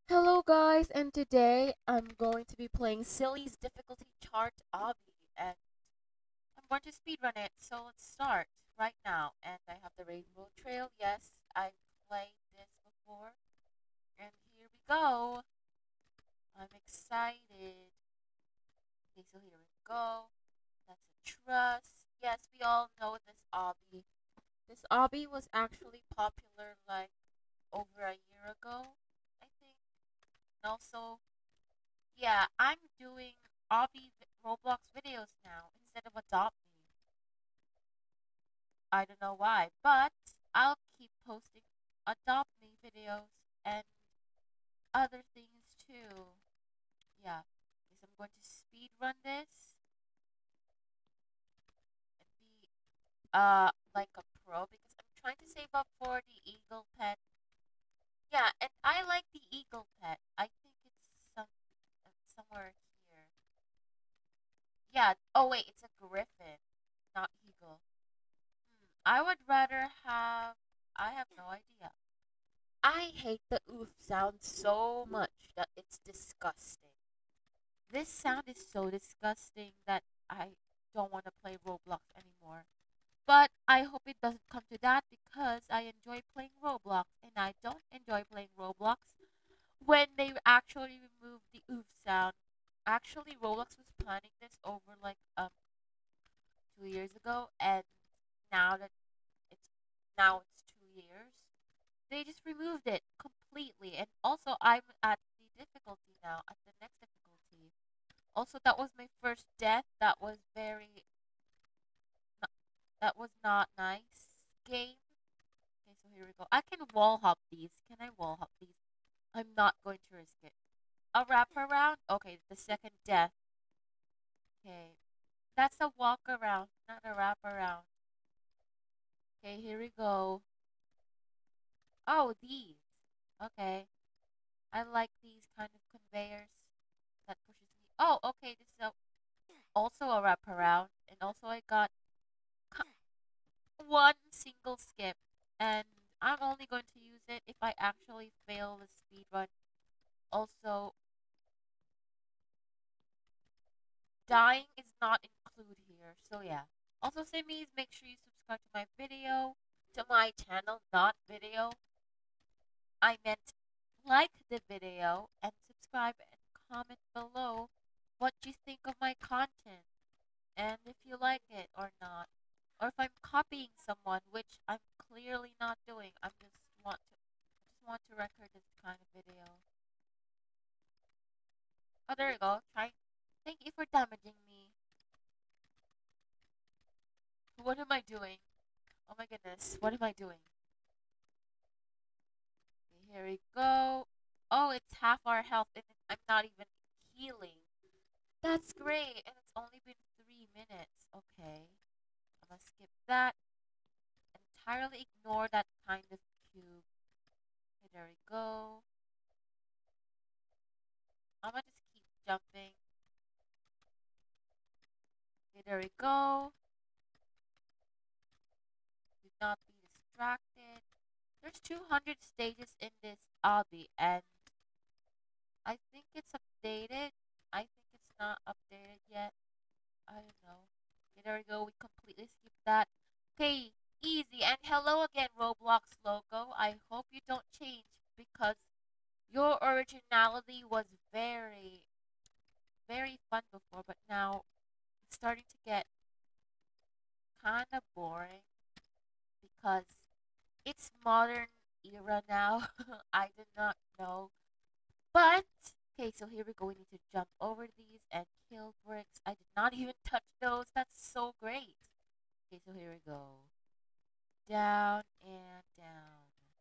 Hello guys, and today I'm going to be playing Silly's difficulty chart Obby, and I'm going to speedrun it, so let's start right now. And I have the Rainbow Trail, yes, I've played this before, and here we go. I'm excited. Okay, so here we go. That's a trust. Yes, we all know this Obby. This Obby was actually popular like over a year ago, I think. And also, yeah, I'm doing Roblox videos now instead of Adopt Me. I don't know why, but I'll keep posting Adopt Me videos and other things too. Yeah, because I'm going to speed run this and be like a pro because I'm trying to save up for the eagle pet. Yeah, and I like the eagle pet. I think it's somewhere here. Yeah. Oh wait, it's a griffin, not eagle. I would rather have. I have no idea. I hate the oof sound so much that it's disgusting. This sound is so disgusting that I don't want to play Roblox anymore. But I hope it doesn't come to that because I enjoy playing Roblox and I don't enjoy playing Roblox when they actually removed the oof sound. Actually, Roblox was planning this over like 2 years ago, and now that it's it's 2 years. They just removed it completely. And also, I'm at the difficulty now, at the next difficulty. Also, that was my first death. That was not nice game. Okay, so here we go. I can wall hop these. Can I wall hop these? I'm not going to risk it. A wraparound? Okay, the second death. Okay, that's a walk around, not a wraparound. Okay, here we go. Oh, these. Okay. I like these kind of conveyors that pushes me. Oh, okay, this is also a wraparound, and also I got one single skip, and I'm only going to use it if I actually fail the speed run. Also, dying is not included here, so yeah. Also, Simmies, make sure you subscribe to my video, to my channel, not video. I meant like the video and subscribe and comment below what you think of my content and if you like it or not. Or if I'm copying someone, which I'm clearly not doing. I just want to record this kind of video. Oh, there you go. Try. Thank you for damaging me. What am I doing? Oh my goodness. What am I doing? Okay, here we go. Oh, it's half our health and I'm not even healing. That's great. And it's only been 3 minutes. Okay. I'm gonna skip that. Entirely ignore that kind of cube. Okay, there we go. I'm gonna just keep jumping. Okay, there we go. Do not be distracted. There's 200 stages in this obby, and I think it's updated. I think it's not updated yet. I don't know. Okay, there we go. We completely skipped that. Okay, easy. And hello again, Roblox logo. I hope you don't change because your originality was very, very fun before, but now it's starting to get kind of boring because it's modern era now. I did not know. But, okay, so here we go. We need to jump over these and kill bricks. I did not even touch those. That's so great. Okay, so here we go. Down and down.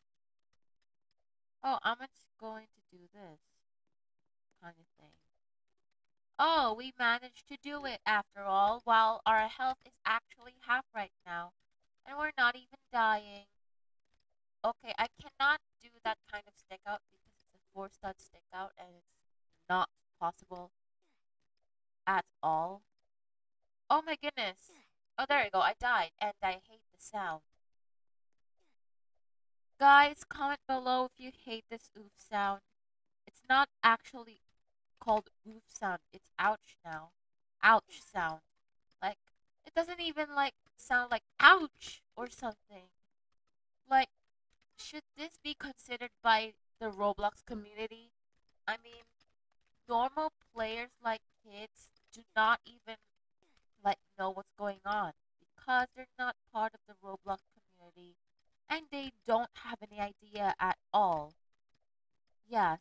Oh, I'm just going to do this kind of thing. Oh, we managed to do it after all, while our health is actually half right now. And we're not even dying. Okay, I cannot do that kind of stick out because it's a 4-stud stick out and it's not possible at all. Oh my goodness. Oh, there you go. I died and I hate the sound. Guys, comment below if you hate this oof sound. It's not actually called oof sound. It's ouch now. Ouch sound. Like it doesn't even like sound like ouch or something. Like should this be considered by the Roblox community? I mean, normal players like kids do not even like know what's going on because they're not part of the Roblox community and they don't have any idea at all. Yeah,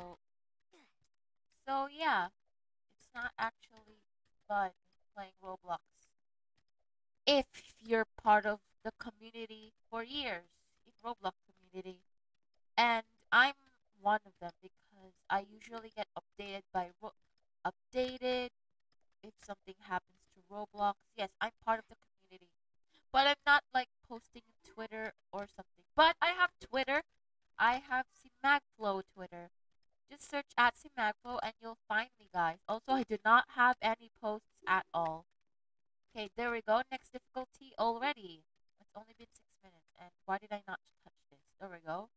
yeah, it's not actually fun playing Roblox if you're part of the community for years in Roblox community. And I'm one of them because I usually get updated by updated if something happens to Roblox. Yes, I'm part of the community, but I'm not like posting on Twitter or something. But I have Twitter. I have Simagflo Twitter. Just search at Simagflo and you'll find me, guys. Also, I do not have any posts at all. Okay, there we go. Next difficulty already. It's only been 6 minutes, and why did I not touch this? There we go.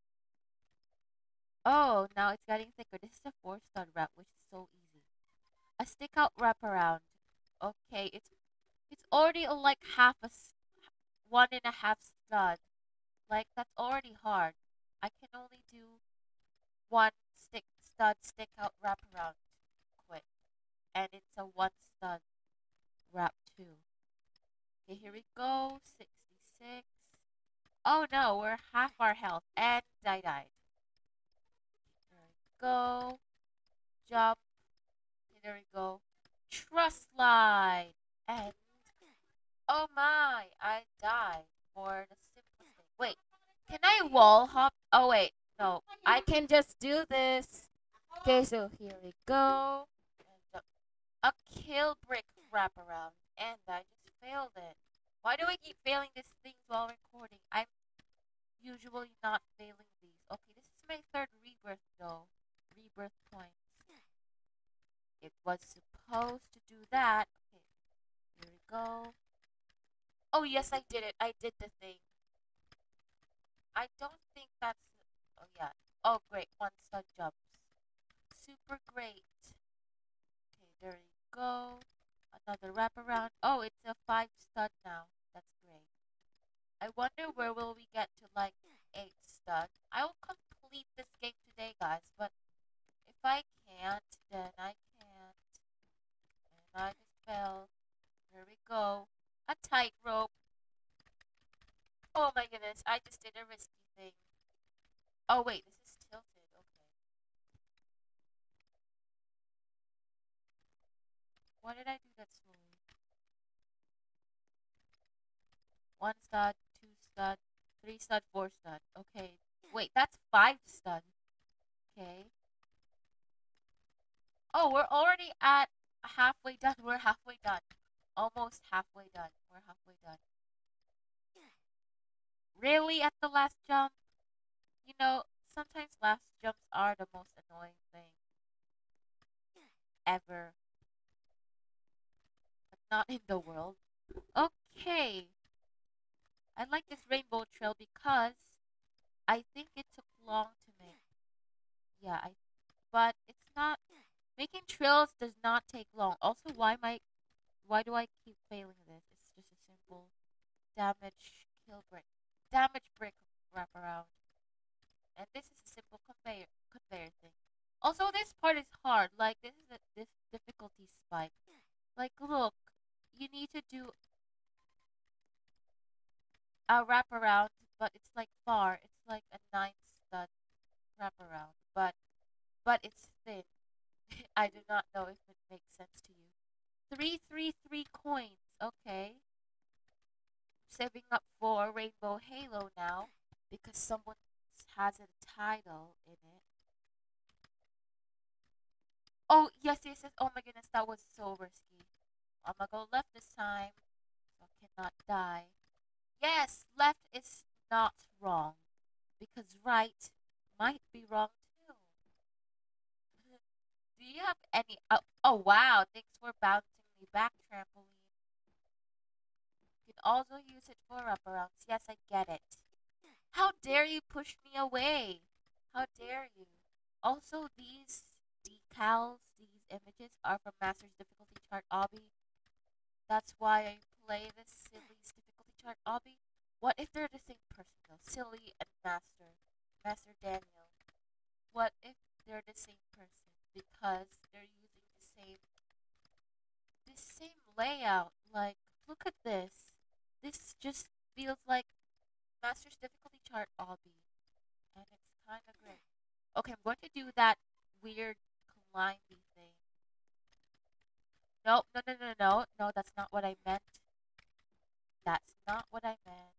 Oh, now it's getting thicker. This is a 4-stud wrap, which is so easy. A stick out wraparound. Okay, it's already like half a 1.5 stud. Like that's already hard. I can only do one stick out wraparound quick, and it's a 1 stud wrap too. Okay, here we go. 66. Oh no, we're half our health, and I died. There we go. Jump. Okay, there we go. Trust slide. And oh my, I died for the simplest thing. Wait, can I wall hop? Oh wait, no. I can just do this. Okay, so here we go. And a kill brick wraparound. And I just failed it. Why do I keep failing these things while recording? I'm usually not failing these. Okay, this is my third rebirth though. Rebirth points. It was supposed to do that. Okay, here we go. Oh yes, I did it. I did the thing. I don't think that's. Oh yeah. Oh great, 1 stud jumps. Super great. Okay, there you go. Another wraparound. Oh, it's a 5 stud now. That's great. I wonder where will we get to like 8 stud. I will complete this game today, guys. But if I can't, then I can't. And I just fell. There we go. A tightrope. Oh my goodness, I just did a risky thing. Oh wait, this is tilted. Okay. Why did I do that slowly? 1 stud, 2 stud, 3 stud, 4 stud. Okay. Wait, that's 5 stud. Okay. Oh, we're already at halfway done. We're halfway done. Almost halfway done. We're halfway done. Really at the last jump? You know, sometimes last jumps are the most annoying thing ever. But not in the world. Okay. I like this rainbow trail because I think it took long to make. Yeah, but it's not making trails does not take long. Also, why do I keep failing this? It's just a simple damage brick wraparound, and this is a simple conveyor thing. Also, this part is hard. Like this is this difficulty spike. Like look, you need to do a wraparound, but it's like far. It's like a 9 stud wraparound, but it's thin. I do not know if it makes sense to you. 333 coins. Okay. Saving up for Rainbow Halo now because someone has a title in it. Oh, yes, yes, yes. Oh my goodness, that was so risky. I'm gonna go left this time so I cannot die. Yes, left is not wrong because right might be wrong too. Do you have any? Oh wow, thanks for bouncing me back, trampoline. You can also use it for wraparounds. Yes, I get it. How dare you push me away? How dare you? Also, these decals, these images are from Master's Difficulty Chart Obby. That's why I play this Silly's Difficulty Chart Obby. What if they're the same person though? Silly and Master. Master Daniel. What if they're the same person? Because they're using the same layout. Like, look at this. This just feels like Master's Difficulty Chart Obby. And it's kind of great. Okay, I'm going to do that weird climbing thing. No, no, no, no, no. No, that's not what I meant. That's not what I meant.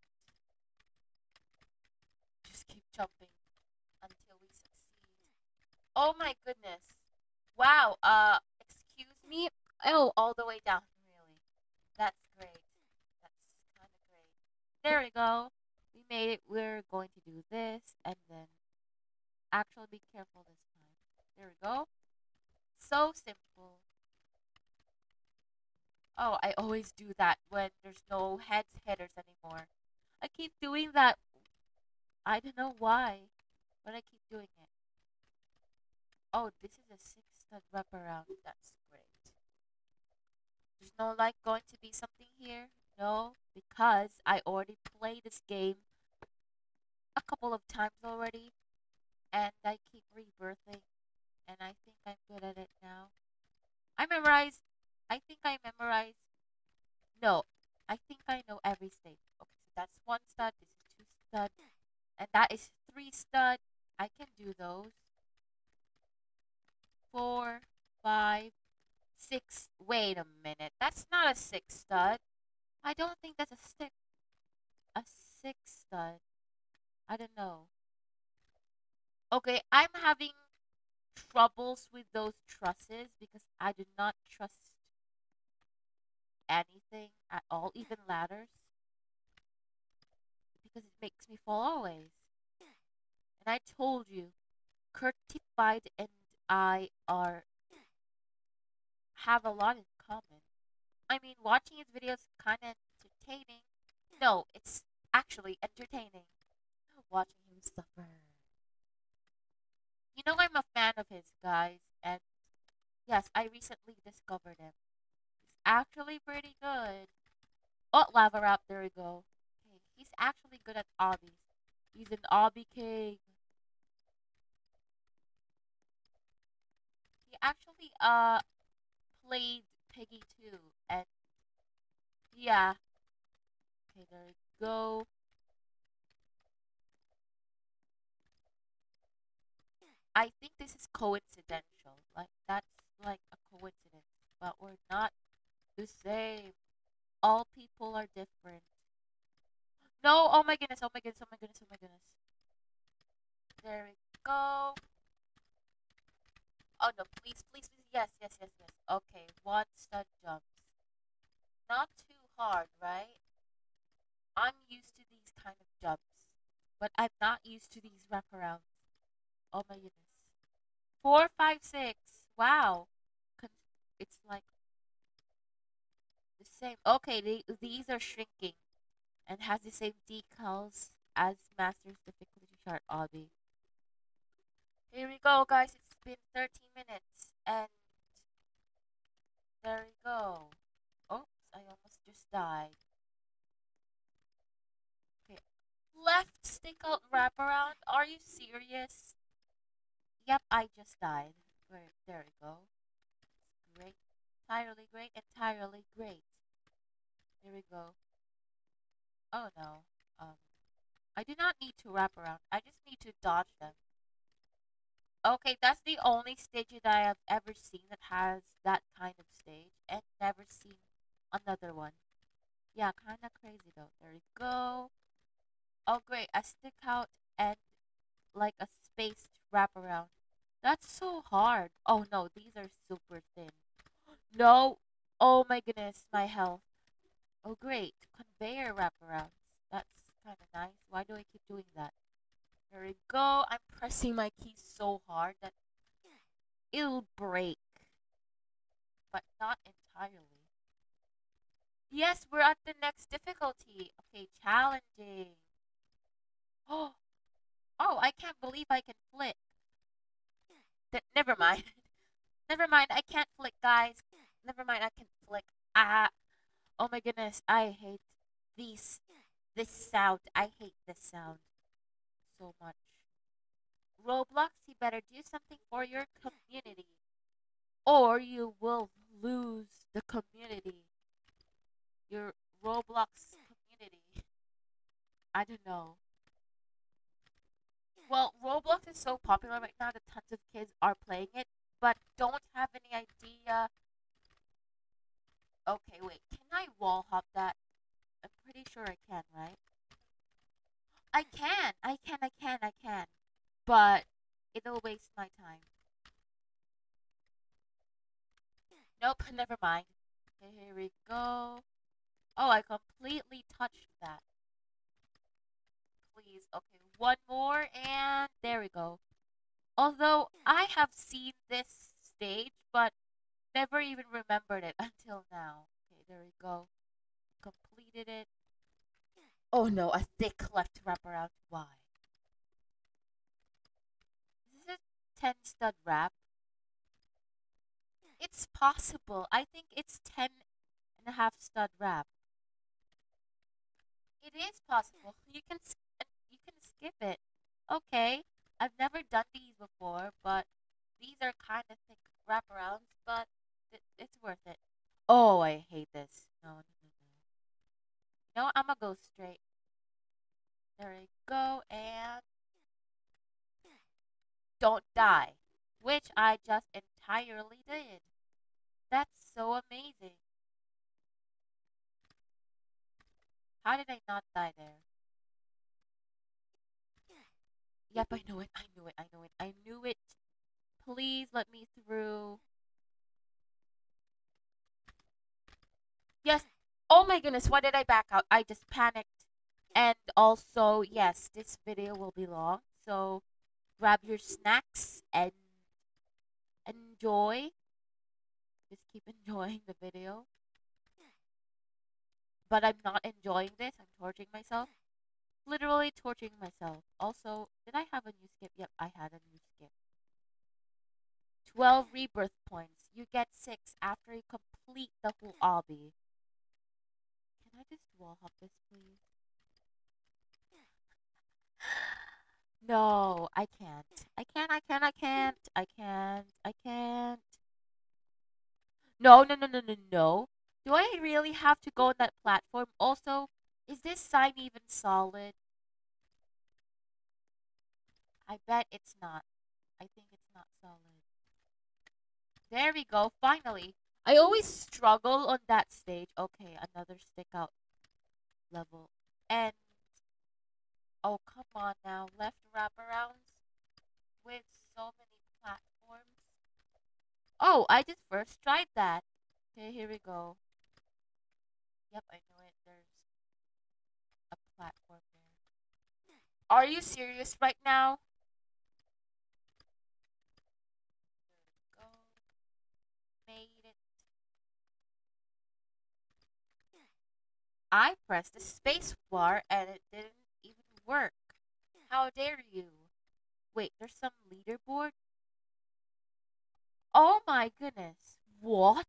Just keep jumping until we succeed. Oh my goodness. Wow, excuse me? Oh, all the way down, really. That's great. That's kind of great. There we go. We made it. We're going to do this and then actually be careful this time. There we go. So simple. Oh, I always do that when there's no heads hitters anymore. I keep doing that. I don't know why, but I keep doing it. Oh, this is a six-stud wraparound. That's great. There's no like going to be something here. No, because I already played this game a couple of times already, and I keep rebirthing, and I think I'm good at it now. I memorized. I think I memorized. No, I think I know every state. Okay, so that's one stud. This is two stud, and that is three stud. I can do those. Four, five, six. Wait a minute. That's not a six stud. I don't think that's a six stud. I don't know. Okay, I'm having troubles with those trusses because I do not trust anything at all, even ladders, because it makes me fall always. And I told you, Curtified and I are have a lot in common. I mean, watching his videos kind of entertaining. No, it's actually entertaining watching him suffer. You know, I'm a fan of his, guys, and yes, I recently discovered him. He's actually pretty good. Oh, Lava Rap, there we go. Okay, he's actually good at obbies. He's an obby king. He actually played Piggy too, and yeah. Okay, there we go. I think this is coincidental. Like that's like a coincidence, but we're not the same. All people are different. No, oh my goodness, oh my goodness, oh my goodness, oh my goodness. There we go. Oh no, please, please, please. Yes, yes, yes, yes. Okay, one stud jumps. Not too hard, right? I'm used to these kind of jumps, but I'm not used to these wraparounds. Oh my goodness. Four, five, six. Wow. It's like the same. Okay, these are shrinking and has the same decals as Master's Difficulty Chart Obby. Here we go, guys. It's been 13 minutes, and there we go. Oops, I almost just died. Okay, left stick out wraparound. Are you serious? Yep, I just died. There we go. Great. Entirely great. Entirely great. Here we go. Oh no. Um, I do not need to wrap around. I just need to dodge them. Okay, that's the only stage that I have ever seen that has that kind of stage, and never seen another one. Yeah, kind of crazy though. There we go. Oh great, a stick out and like a spaced wraparound. That's so hard. Oh no, these are super thin. No. Oh my goodness, my health. Oh great, conveyor wraparounds. That's kind of nice. Why do I keep doing that? There we go. I'm pressing my keys so hard that it'll break, but not entirely. Yes, we're at the next difficulty. Okay, challenging. Oh, oh, I can't believe I can flip. Never mind. Never mind. I can't flick, guys. Never mind. I can flick. Ah. Oh my goodness. I hate these. This sound. I hate this sound so much. Roblox, you better do something for your community, or you will lose the community. Your Roblox community. I don't know. Well, Roblox is so popular right now that tons of kids are playing it, but don't have any idea. Okay, wait. Can I wall hop that? I'm pretty sure I can, right? I can. I can. But it'll waste my time. Nope, never mind. Okay, here we go. Oh, I completely touched that. Please. Okay, one more, and there we go. Although I have seen this stage, but never even remembered it until now. Okay, there we go. Completed it. Oh no, a thick left wraparound. Why? Is this a 10 stud wrap? It's possible. I think it's 10.5 stud wrap. It is possible. You can skip it. Okay. I've never done these before, but these are kind of thick wraparounds, but it's worth it. Oh, I hate this. No, no, no, no. No, I'm gonna go straight. There we go, and don't die. Which I just entirely did. That's so amazing. How did I not die there? Yep, I knew it. I knew it. I knew it. I knew it. Please let me through. Yes. Oh my goodness, why did I back out? I just panicked. And also, yes, this video will be long. So grab your snacks and enjoy. Just keep enjoying the video. But I'm not enjoying this. I'm torturing myself. Literally torturing myself. Also, did I have a new skip? Yep, I had a new skip. 12 rebirth points. You get 6 after you complete the whole obby. Can I just wall hop this, please? No, I can't. I can't. No, no, no, no, no, no. Do I really have to go on that platform? Also, is this sign even solid? I bet it's not. I think it's not solid. There we go, finally. I always struggle on that stage. Okay, another stick out level. And, oh, come on now. Left wraparounds with so many platforms. Oh, I just first tried that. Okay, here we go. Yep, I knew it. There's a platform there. Are you serious right now? There we go. Made it. I pressed the space bar and it didn't even work. How dare you? Wait, there's some leaderboard? Oh my goodness. What?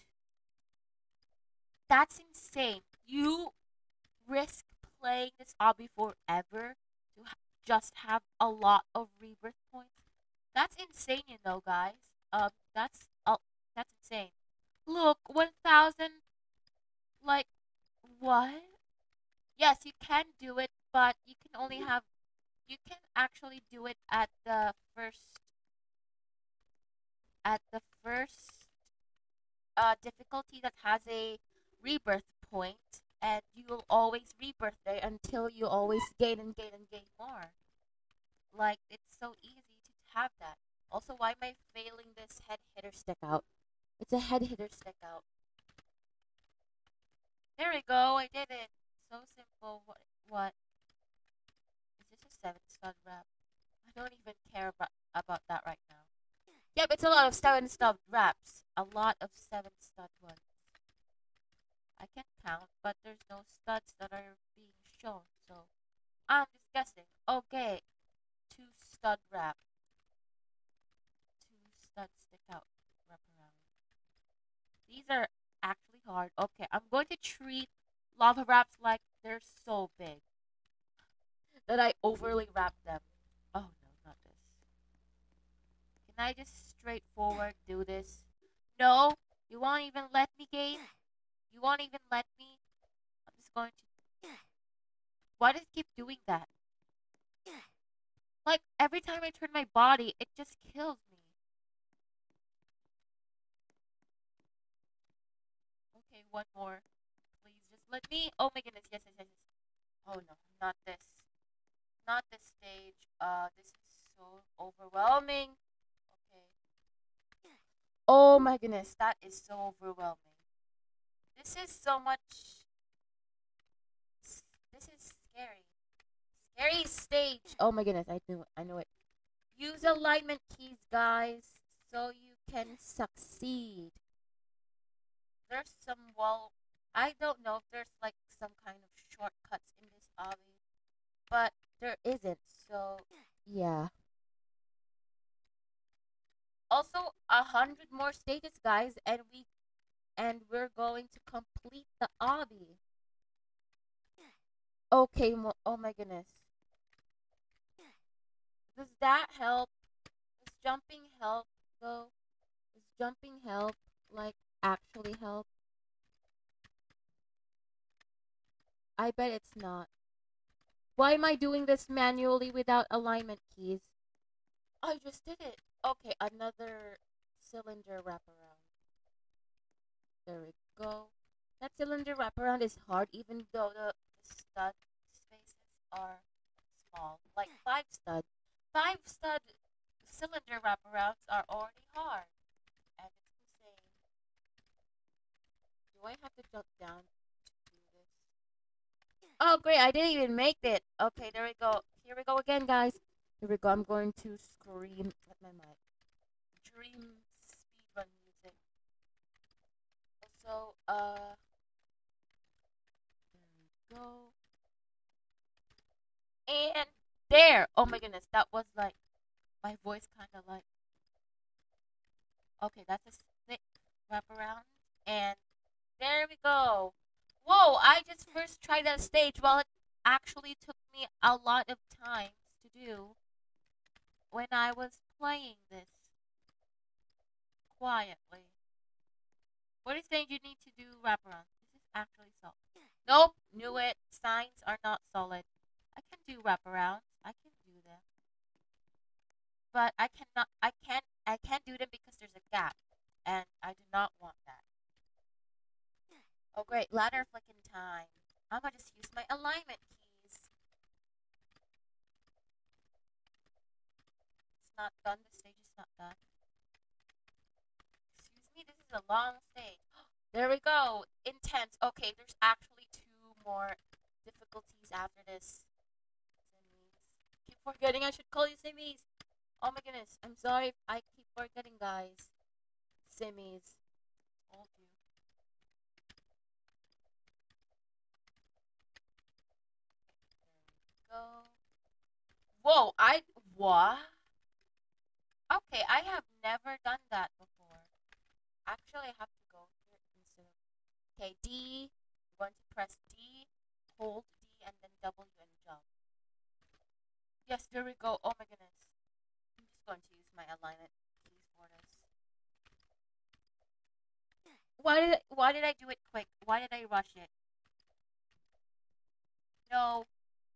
That's insane. You risk playing this hobby forever to just have a lot of rebirth points? That's insane, you know, guys. That's insane. Look, 1,000. Like, what? Yes, you can do it, but you can only have. You can actually do it at the first difficulty that has a rebirth point, and you will always rebirth there until you always gain and gain and gain more. Like, it's so easy to have that. Also, why am I failing this head hitter stick out? It's a head hitter stick out. There we go, I did it. So simple. What? Is this a 7 stud wrap? I don't even care about that right now. Yep, it's a lot of 7 stud wraps. A lot of 7 stud ones. I can count, but there's no studs that are being shown, so I'm just guessing. Okay, 2 stud wrap. hard. Okay, I'm going to treat lava wraps like they're so big that I overly wrap them. Oh no, not this. Can I just straightforward do this? No, you won't even let me, game. You won't even let me. I'm just going to. Why does it keep doing that? Like every time I turn my body, it just kills me. Okay, one more. Please just let me. Oh my goodness, yes, yes, yes, yes. Oh no, not this. Not this stage. This is so overwhelming. Okay. Oh my goodness, that is so overwhelming. This is so much. This is scary. Scary stage. Oh my goodness, I knew it. I know it. Use alignment keys, guys, so you can succeed. There's some wall. I don't know if there's like some kind of shortcuts in this obby, but there isn't. So yeah. Also, 100 more stages, guys, and we're going to complete the obby. Okay. Oh my goodness. Does that help? Does jumping help though? Does jumping help? Like actually help? I bet it's not. Why am I doing this manually without alignment keys? I just did it. Okay, another cylinder wraparound. There we go. That cylinder wraparound is hard even though the stud spaces are small. Like 5 stud. 5 stud cylinder wraparounds are already hard. And it's insane. Do I have to jump down to do this? Oh great, I didn't even make it. Okay, there we go. Here we go again, guys. Here we go. I'm going to scream at my mic. Dream speedrun music. Also, there we go. And there! Oh my goodness, that was like, my voice kind of like, okay, that's a thick wraparound. And there we go. Whoa, I just first tried that stage while it actually took me a lot of times to do when I was playing this quietly. What is saying you need to do wraparound? This is actually solid. Nope, knew it. Signs are not solid. I can do wraparounds. I can do them. But I can't do them because there's a gap. And I do not want that. Oh great, ladder flicking time. I'm gonna just use my alignment keys. It's not done, the stage is not done. Excuse me, this is a long stage. There we go. Intense. Okay, there's actually 2 more difficulties after this. Simmies. Keep forgetting I should call you Simmies. Oh my goodness. I'm sorry if I keep forgetting, guys. Simmies. Told you. There we go. Whoa, what? Okay, I have never done that before. Actually, I have to go here instead of. Okay, D. I'm going to press D, hold D, and then W and jump. Yes, there we go. Oh my goodness. I'm just going to use my alignment keys for this. Why did I do it quick? Why did I rush it? No.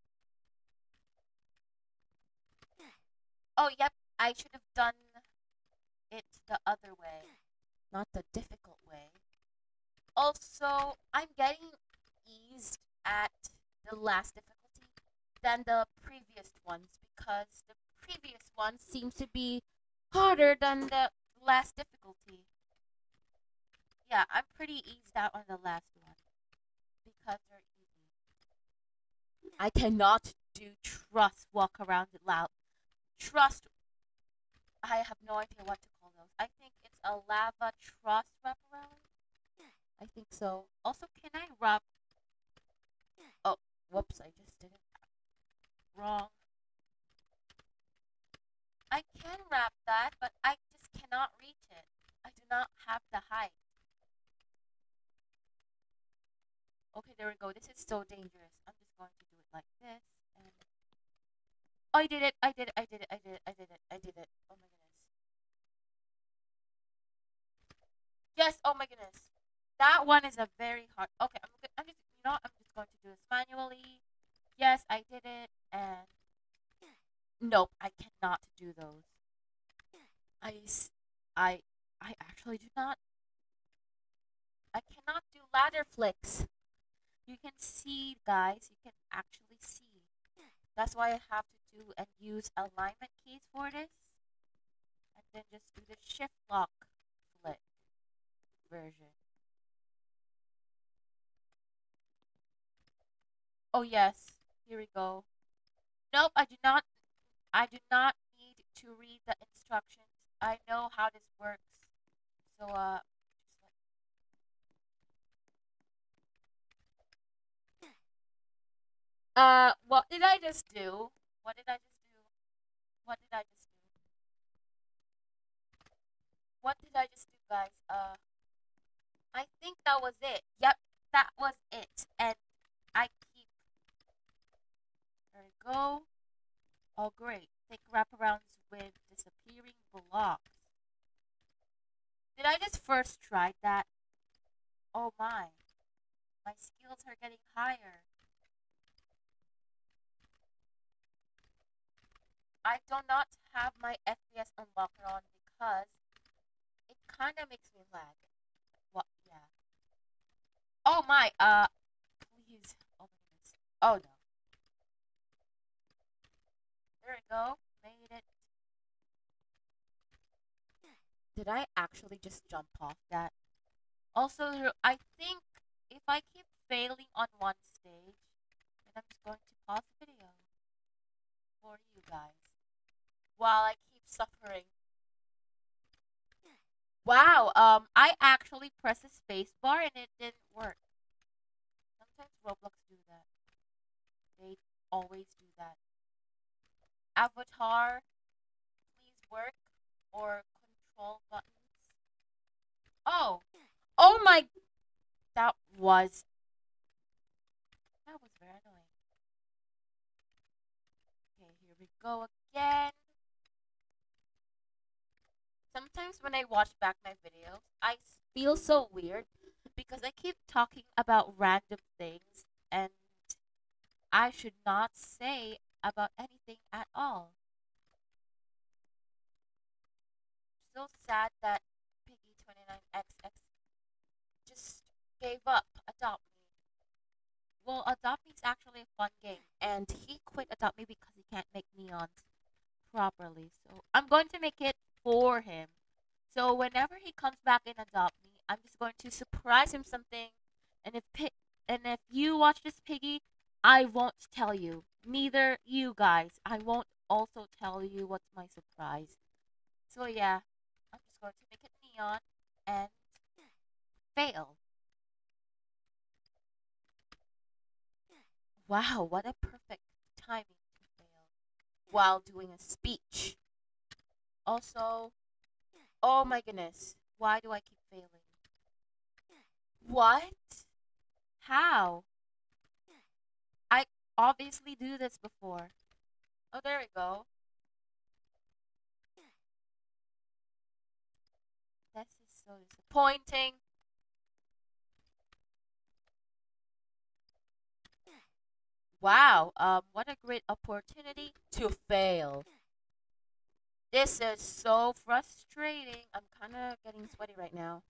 Oh, yep. I should have done it the other way, not the difficult way. Also, I'm getting eased at the last difficulty than the previous ones because the previous ones seem to be harder than the last difficulty. Yeah, I'm pretty eased out on the last one because they're easy. I cannot do trust walk around it loud. Trust, I have no idea what to call those. I think it's a lava trust wraparound. I think so. Also, can I wrap? Oh, whoops! I just did it wrong. I can wrap that, but I just cannot reach it. I do not have the height. Okay, there we go. This is so dangerous. I'm just going to do it like this. And I did it. I did it. I did it. I did it. I did it. I did it. Oh my goodness. Yes. Oh my goodness. That one is a very hard. Okay, I'm just. I'm just going to do this manually. Yes, I did it. And nope, I cannot do those. I, s- I, I actually do not. I cannot do ladder flicks. You can see, guys. You can actually see. That's why I have to do and use alignment keys for this. And then just do the shift lock flick version. Oh yes, here we go. Nope, I do not need to read the instructions. I know how this works. So what did I just do? What did I just do? What did I just do? What did I just do, guys? I think that was it. Yep, that was it. And I keep. There we go. Oh, great. Think wraparounds with disappearing blocks. Did I just first try that? Oh my. My skills are getting higher. I do not have my FPS unlocked on because it kind of makes me lag. What? Yeah. Oh my. Please. Oh my goodness. Oh no. There we go. Made it. Did I actually just jump off that? Also, I think if I keep failing on one stage, then I'm just going to pause the video for you guys while I keep suffering. Wow, I actually pressed the space bar and it didn't work. Sometimes Roblox do that. They always do that. Avatar, please work, or control buttons. Oh, oh my, that was, that was very annoying. Okay, here we go again. Sometimes when I watch back my videos, I feel so weird because I keep talking about random things and I should not say about anything at all. So sad that Piggy29XX just gave up Adopt Me. Well, Adopt Me is actually a fun game, and he quit Adopt Me because he can't make neons properly. So I'm going to make it for him. So whenever he comes back in Adopt Me, I'm just going to surprise him something. And if you watch this, Piggy, I won't tell you. Neither you guys. I won't also tell you what's my surprise. So yeah, I'm just going to make it neon and fail. Wow, what a perfect timing to fail while doing a speech. Also, oh my goodness, why do I keep failing? What? How? I obviously do this before. Oh, there we go. This is so disappointing. Wow, what a great opportunity to fail. This is so frustrating. I'm kind of getting sweaty right now.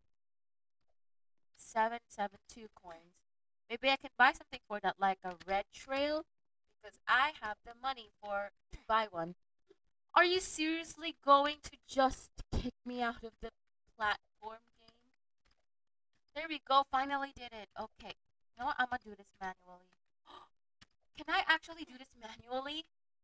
772 coins. Maybe I can buy something for that, like a red trail, because I have the money for to buy one. Are you seriously going to just kick me out of the platform game? There we go. Finally did it. Okay. You know what? I'm gonna do this manually. Can I actually do this manually?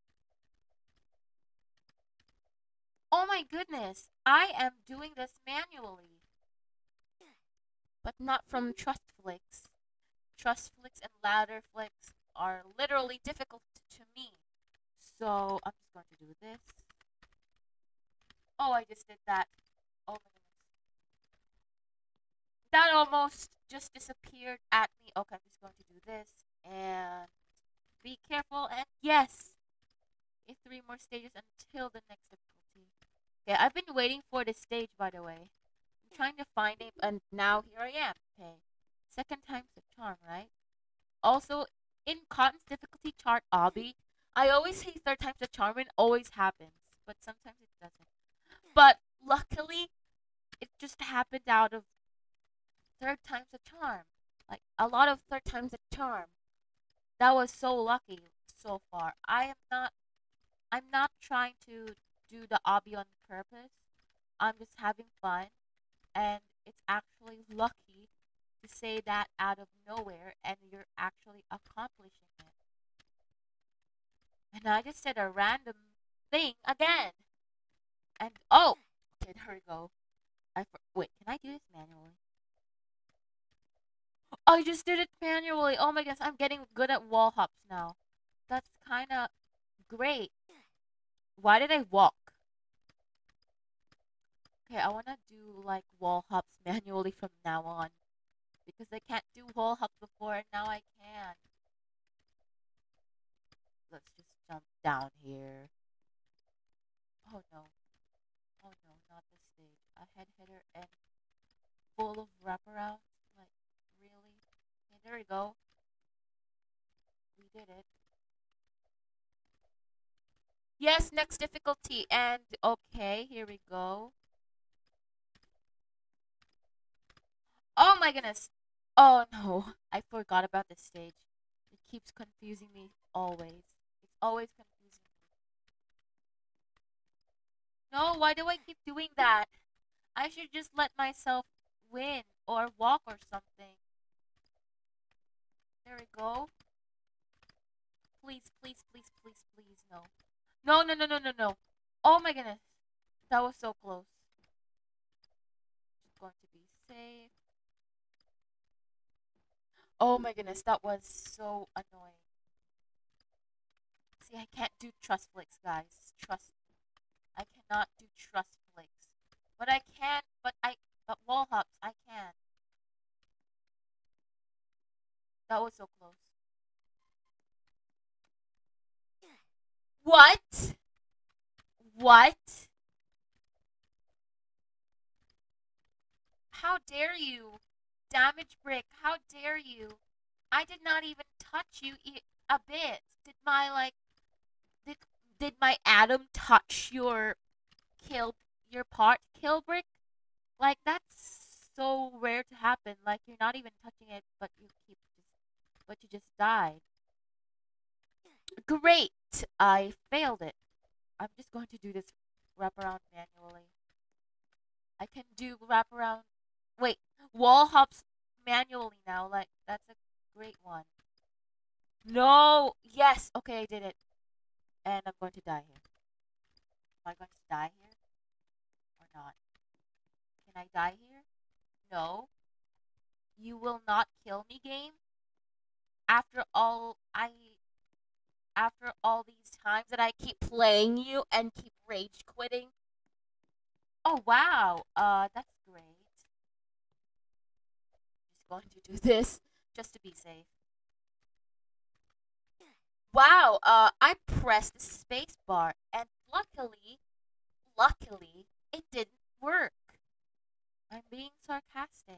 Oh my goodness. I am doing this manually. But not from Trust Flicks. Trust Flicks and Ladder Flicks are literally difficult to me. So I'm just going to do this. Oh, I just did that. Oh my goodness. That almost just disappeared at me. Okay, I'm just going to do this and be careful. And yes, if three more stages until the next difficulty. Okay, I've been waiting for this stage, by the way. I'm trying to find it, and now here I am. Okay, second time's the charm, right? Also, in Cotton's difficulty chart, Obby, I always say third time's the charm, and it always happens, but sometimes it doesn't. But luckily, it just happened out of third time's a charm. Like a lot of third time's a charm. That was so lucky so far. I'm not trying to do the obby on purpose. I'm just having fun, and it's actually lucky to say that out of nowhere and you're actually accomplishing it. And I just said a random thing again. And oh, okay, there we go. Wait, can I do this manually? I just did it manually. Oh my goodness, I'm getting good at wall hops now. That's kind of great. Why did I walk? Okay, I want to do like wall hops manually from now on. Because I can't do wall hops before and now I can. Let's just jump down here. Oh no. Oh no, not this stage. A head hitter and full of wraparound. Like, really? Okay, there we go. We did it. Yes, next difficulty. And okay, here we go. Oh my goodness. Oh no, I forgot about this stage. It keeps confusing me always. It's always confusing me. No, why do I keep doing that? I should just let myself win or walk or something. There we go. Please, please, please, please, please, no. No, no, no, no, no, no. Oh my goodness. That was so close. Just going to be safe. Oh my goodness, that was so annoying. See, I can't do trust flicks, guys. Trust me. I cannot do trust flicks. But I can, but wall hops, I can. That was so close. What? What? How dare you? Damage brick, how dare you? I did not even touch you a bit. Did my, like, did, did my atom touch your part kill brick? Like, that's so rare to happen. Like, you're not even touching it, but you just died. Great! I failed it. I'm just going to do this wraparound manually. I can do wraparound. Wait, wall hops manually now. Like, that's a great one. No! Yes! Okay, I did it. And I'm going to die here. Am I going to die here? Or not? Can I die here? No. You will not kill me, game? After all these times that I keep playing you and keep rage quitting? Oh wow. That's great. Just going to do this just to be safe. Wow, I pressed the space bar and luckily, it didn't work. I'm being sarcastic.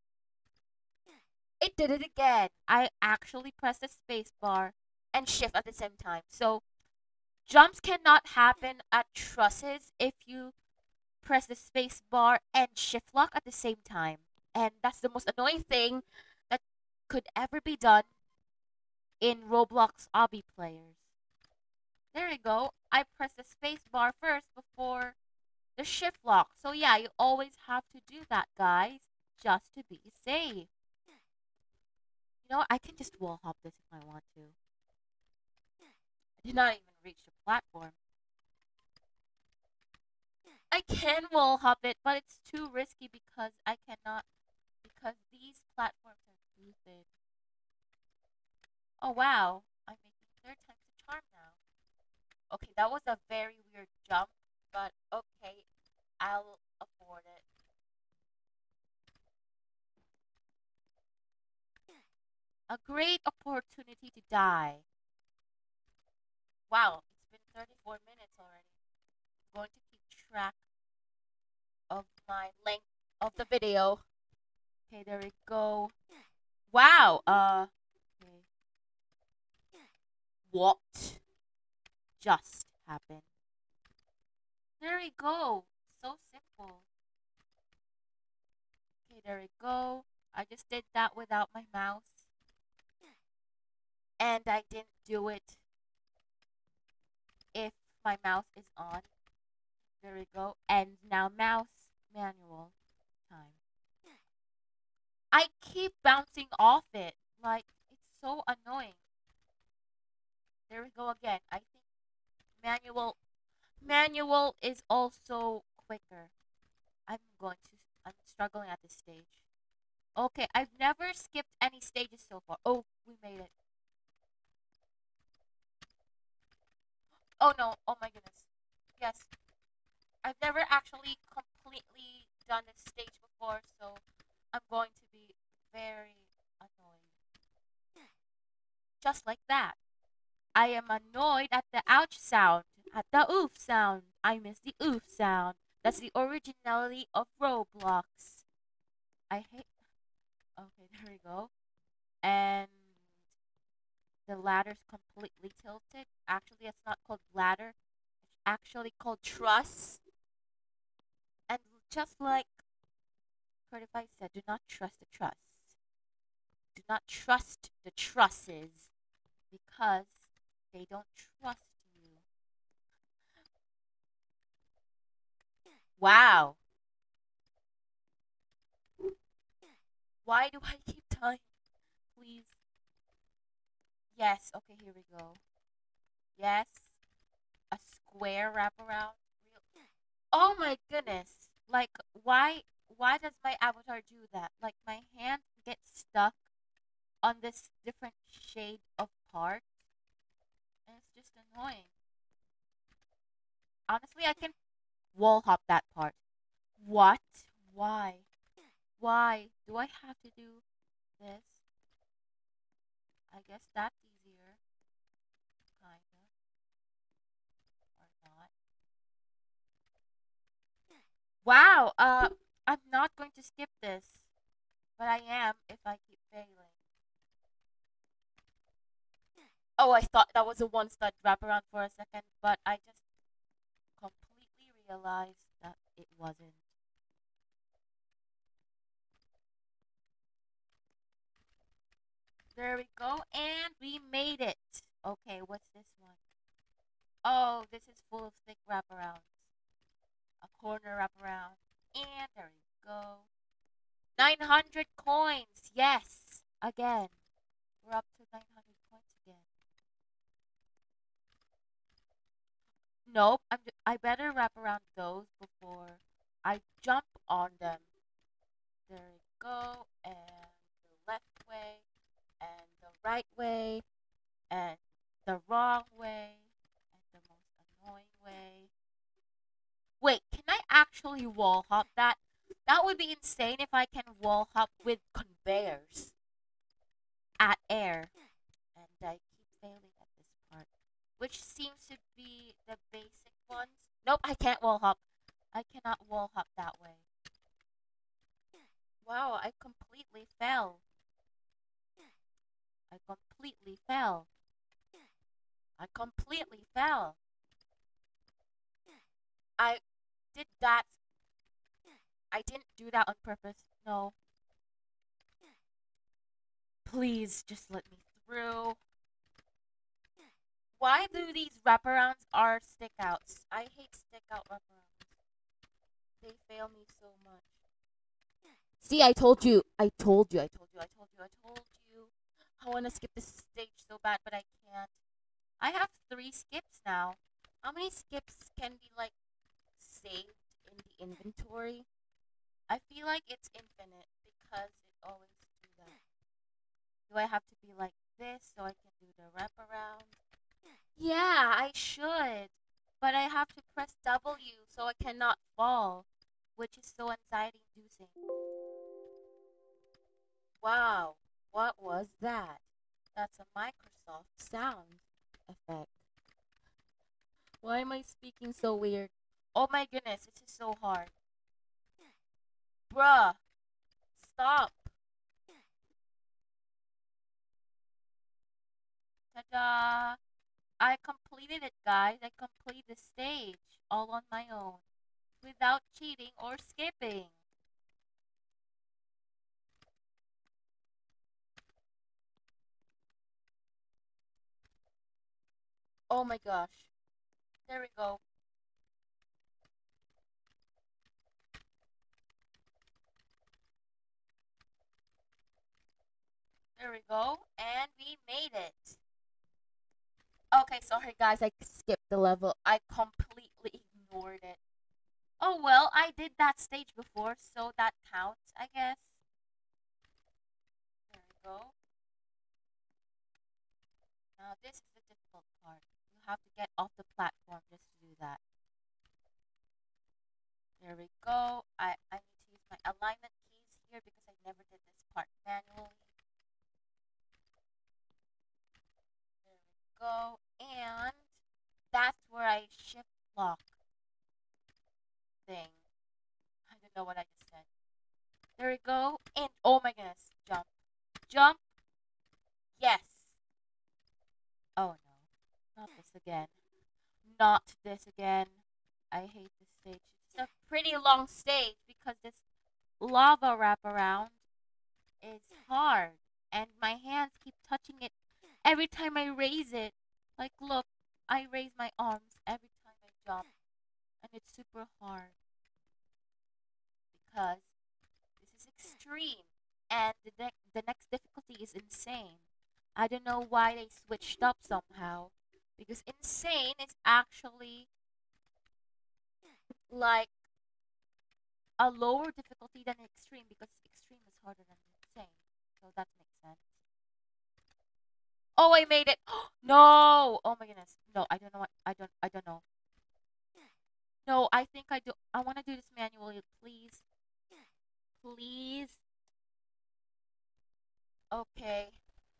It did it again. I actually pressed the space bar and shift at the same time. So jumps cannot happen at trusses if you press the space bar and shift lock at the same time. And that's the most annoying thing that could ever be done in Roblox obby players. There you go. I pressed the space bar first before the shift lock. So yeah, you always have to do that, guys, just to be safe. You know what? I can just wall hop this if I want to. I did not even reach the platform. I can wall hop it, but it's too risky because I cannot, because these platforms are too thin. Oh wow, I'm making third time's a charm now. Okay, that was a very weird jump, but okay, I'll afford it. A great opportunity to die. Wow, it's been 34 minutes already. I'm going to keep track of my length of the video. Okay, there we go. Wow, okay. What just happened? There we go. So simple. Okay, there we go. I just did that without my mouse. And I didn't do it if my mouse is on. There we go. And now mouse manual time. I keep bouncing off it. Like, it's so annoying. There we go again. I think manual is also quicker. I'm struggling at this stage. Okay, I've never skipped any stages so far. Oh, we made it. Oh no, oh my goodness. Yes, I've never actually completely done this stage before, so I'm going to be very annoyed. Just like that. I am annoyed at the ouch sound, at the oof sound. I miss the oof sound. That's the originality of Roblox. I hate. Okay, there we go. And the ladder's completely tilted. Actually, it's not called ladder. It's actually called truss. And just like 35 said, do not trust the truss. Do not trust the trusses because they don't trust you. Wow. Why do I keep dying? Please. Yes. Okay, here we go. Yes. A square wraparound. Oh my goodness. Like, why does my avatar do that? Like, my hand gets stuck on this different shade of part, and it's just annoying. Honestly, I can wall hop that part. What? Why? Why do I have to do this? I guess that's easier, kinda, or not. Wow. I'm not going to skip this, but I am if I keep failing. Oh, I thought that was a one stud wraparound for a second, but I just completely realized that it wasn't. There we go, and we made it. Okay, what's this one? Oh, this is full of thick wraparounds. A corner wraparound. And there we go. 900 coins. Yes. Again. We're up to 900 coins again. Nope. I better wrap around those before I jump on them. There we go. And the left way. And the right way. And the wrong way. And the most annoying way. Wait, can I actually wall hop that? That would be insane if I can wall hop with conveyors at air. And I keep failing at this part, which seems to be the basic ones. Nope, I can't wall hop. I cannot wall hop that way. Wow, I completely fell. I completely fell. I completely fell. I did that. I didn't do that on purpose. No. Please just let me through. Why do these wraparounds are stick outs? I hate stick out wraparounds. They fail me so much. See, I told you. I told you. I told you. I told you. I told you. I want to skip this stage so bad, but I can't. I have 3 skips now. How many skips can be like saved in the inventory? I feel like it's infinite because it always do that. Do I have to be like this so I can do the wraparound? Yeah, I should. But I have to press W so I cannot fall, which is so anxiety inducing. Wow. What was that? That's a Microsoft sound effect. Why am I speaking so weird? Oh my goodness, this is so hard. Bruh, stop. Ta-da! I completed it, guys. I completed the stage all on my own without cheating or skipping. Oh my gosh. There we go. There we go. And we made it. Okay, sorry guys, I skipped the level. I completely ignored it. Oh well, I did that stage before, so that counts, I guess. There we go. Now this is the difficult part. You have to get off the platform just to do that. There we go. I need to use my alignment keys here because I never did this part manually. There we go. And that's where I shift lock thing. I don't know what I just said. There we go. And oh my goodness. Jump. Jump. Yes. Oh no. Not this again. Not this again. I hate this stage. It's a pretty long stage because this lava wraparound is hard. And my hands keep touching it every time I raise it. Like, look, I raise my arms every time I jump. And it's super hard. Because this is extreme. And the next difficulty is insane. I don't know why they switched up somehow. Because insane is actually like a lower difficulty than extreme because extreme is harder than insane. So that makes sense. Oh, I made it. No. Oh my goodness. No, I don't know what I don't know. No, I think I do. I want to do this manually, please. Please. Okay.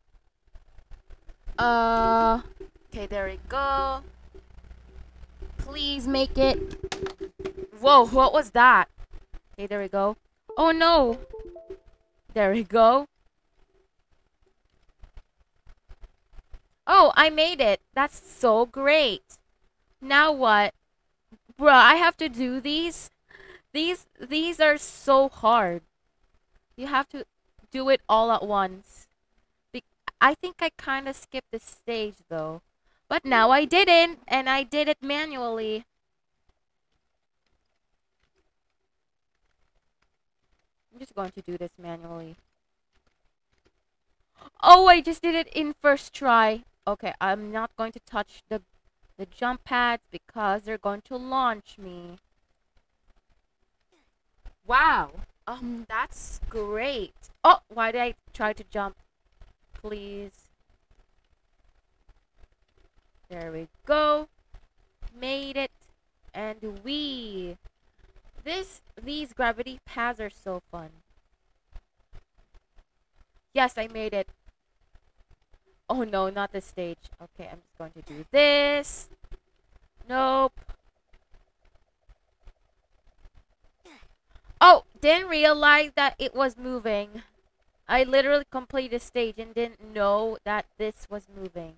Okay, there we go. Please make it. Whoa, what was that? Okay, there we go. Oh no. There we go. Oh, I made it. That's so great. Now what? Bruh, I have to do these. These are so hard. You have to do it all at once. Be- I think I kind of skipped this stage though. But now I didn't, and I did it manually. I'm just going to do this manually. Oh, I just did it in first try. Okay, I'm not going to touch the jump pads because they're going to launch me. Wow. That's great. Oh, why did I try to jump? Please. There we go. Made it. And these gravity pads are so fun. Yes, I made it. Oh no, not this stage. Okay, I'm just going to do this. Nope. Oh, didn't realize that it was moving. I literally completed the stage and didn't know that this was moving.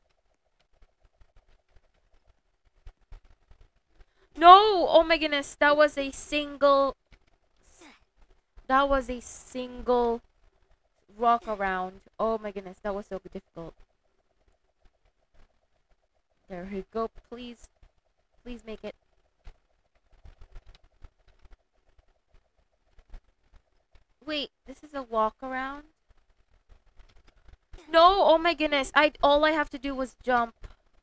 No! Oh my goodness, that was a single walk around. Oh my goodness, that was so difficult. There we go. Please make it. Wait, this is a walk around? No, oh my goodness. All I have to do was jump.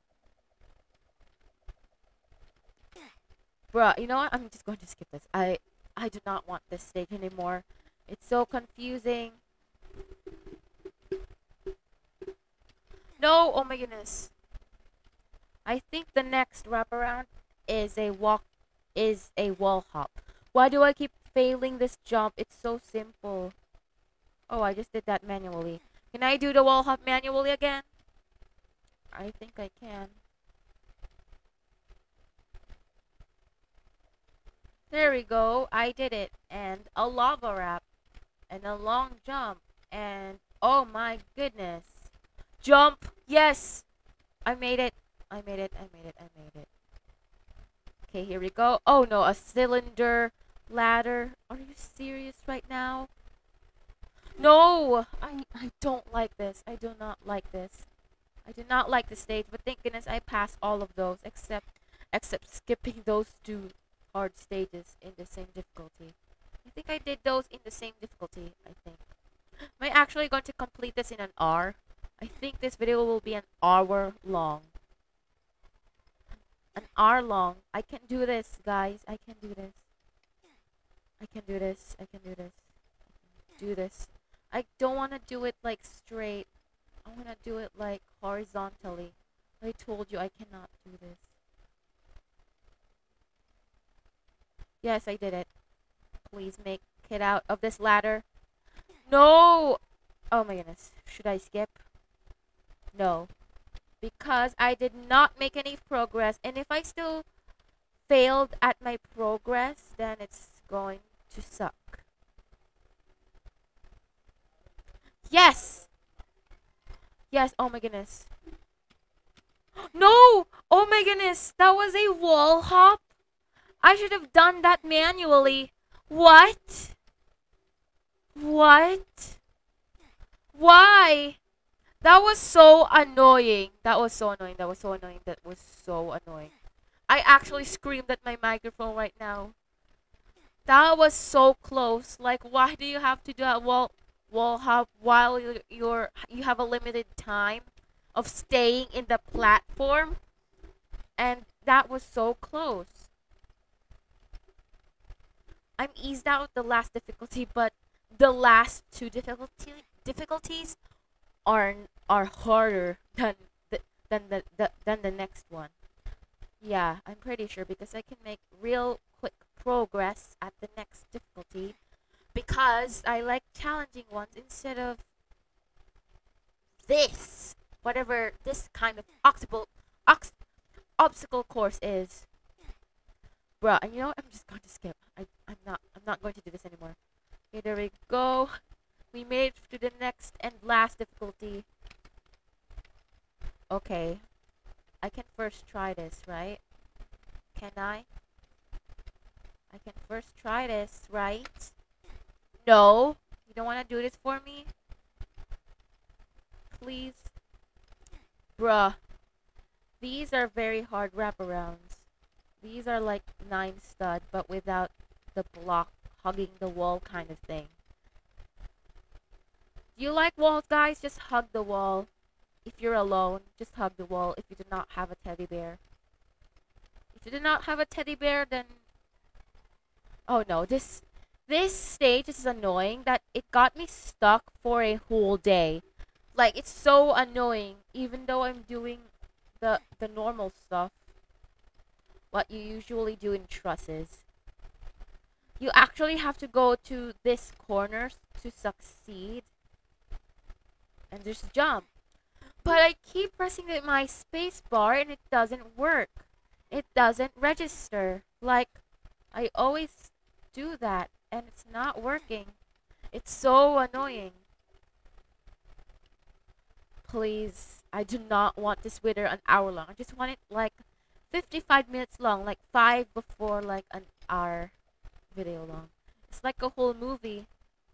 Bruh, you know what? I'm just going to skip this. I do not want this stage anymore. It's so confusing. No, oh my goodness. I think the next wraparound is a wall hop. Why do I keep failing this jump? It's so simple. Oh, I just did that manually. Can I do the wall hop manually again? I think I can. There we go. I did it. And a lava wrap. And a long jump. And oh my goodness. Jump. Yes. I made it. I made it. I made it. I made it. Okay, here we go. Oh no, a cylinder ladder. Are you serious right now? No! I don't like this. I do not like this. I do not like the stage, but thank goodness I passed all of those except skipping those two hard stages in the same difficulty. I think I did those in the same difficulty, I think. Am I actually going to complete this in an hour? I think this video will be an hour long. An hour long. I can do this, guys. I can do this. I can do this. I can do this. I can do this. I don't want to do it like straight. I want to do it like horizontally. I told you I cannot do this. Yes, I did it. Please make it out of this ladder. No! Oh my goodness. Should I skip? No. Because I did not make any progress. And if I still failed at my progress, then it's going to suck. Yes! Yes, oh my goodness. No! Oh my goodness, that was a wall hop? I should have done that manually. What? What? Why? That was so annoying. That was so annoying. That was so annoying. That was so annoying. I actually screamed at my microphone right now. That was so close. Like, why do you have to do that wall hop while you have a limited time of staying in the platform? And that was so close. I'm eased out the last difficulty, but the last two difficulties are harder than the next one. Yeah, I'm pretty sure because I can make real quick progress at the next difficulty because I like challenging ones instead of this, whatever this kind of obstacle course is. Bruh, and you know what? I'm just going to skip. I'm not going to do this anymore. Okay, there we go. We made it to the next and last difficulty. Okay. I can first try this, right? Can I? I can first try this, right? No? You don't want to do this for me? Please? Bruh. These are very hard wraparounds. These are like 9 stud, but without the block hugging the wall kind of thing. Do you like walls, guys? Just hug the wall. If you're alone, just hug the wall if you do not have a teddy bear. If you do not have a teddy bear, then... Oh no, this stage is annoying that it got me stuck for a whole day. Like, it's so annoying, even though I'm doing the normal stuff. What you usually do in trusses. You actually have to go to this corner to succeed. And just jump. But I keep pressing my space bar and it doesn't work. It doesn't register. Like, I always do that and it's not working. It's so annoying. Please, I do not want this video an hour long. I just want it like 55 minutes long, like 5 before like an hour video long. It's like a whole movie.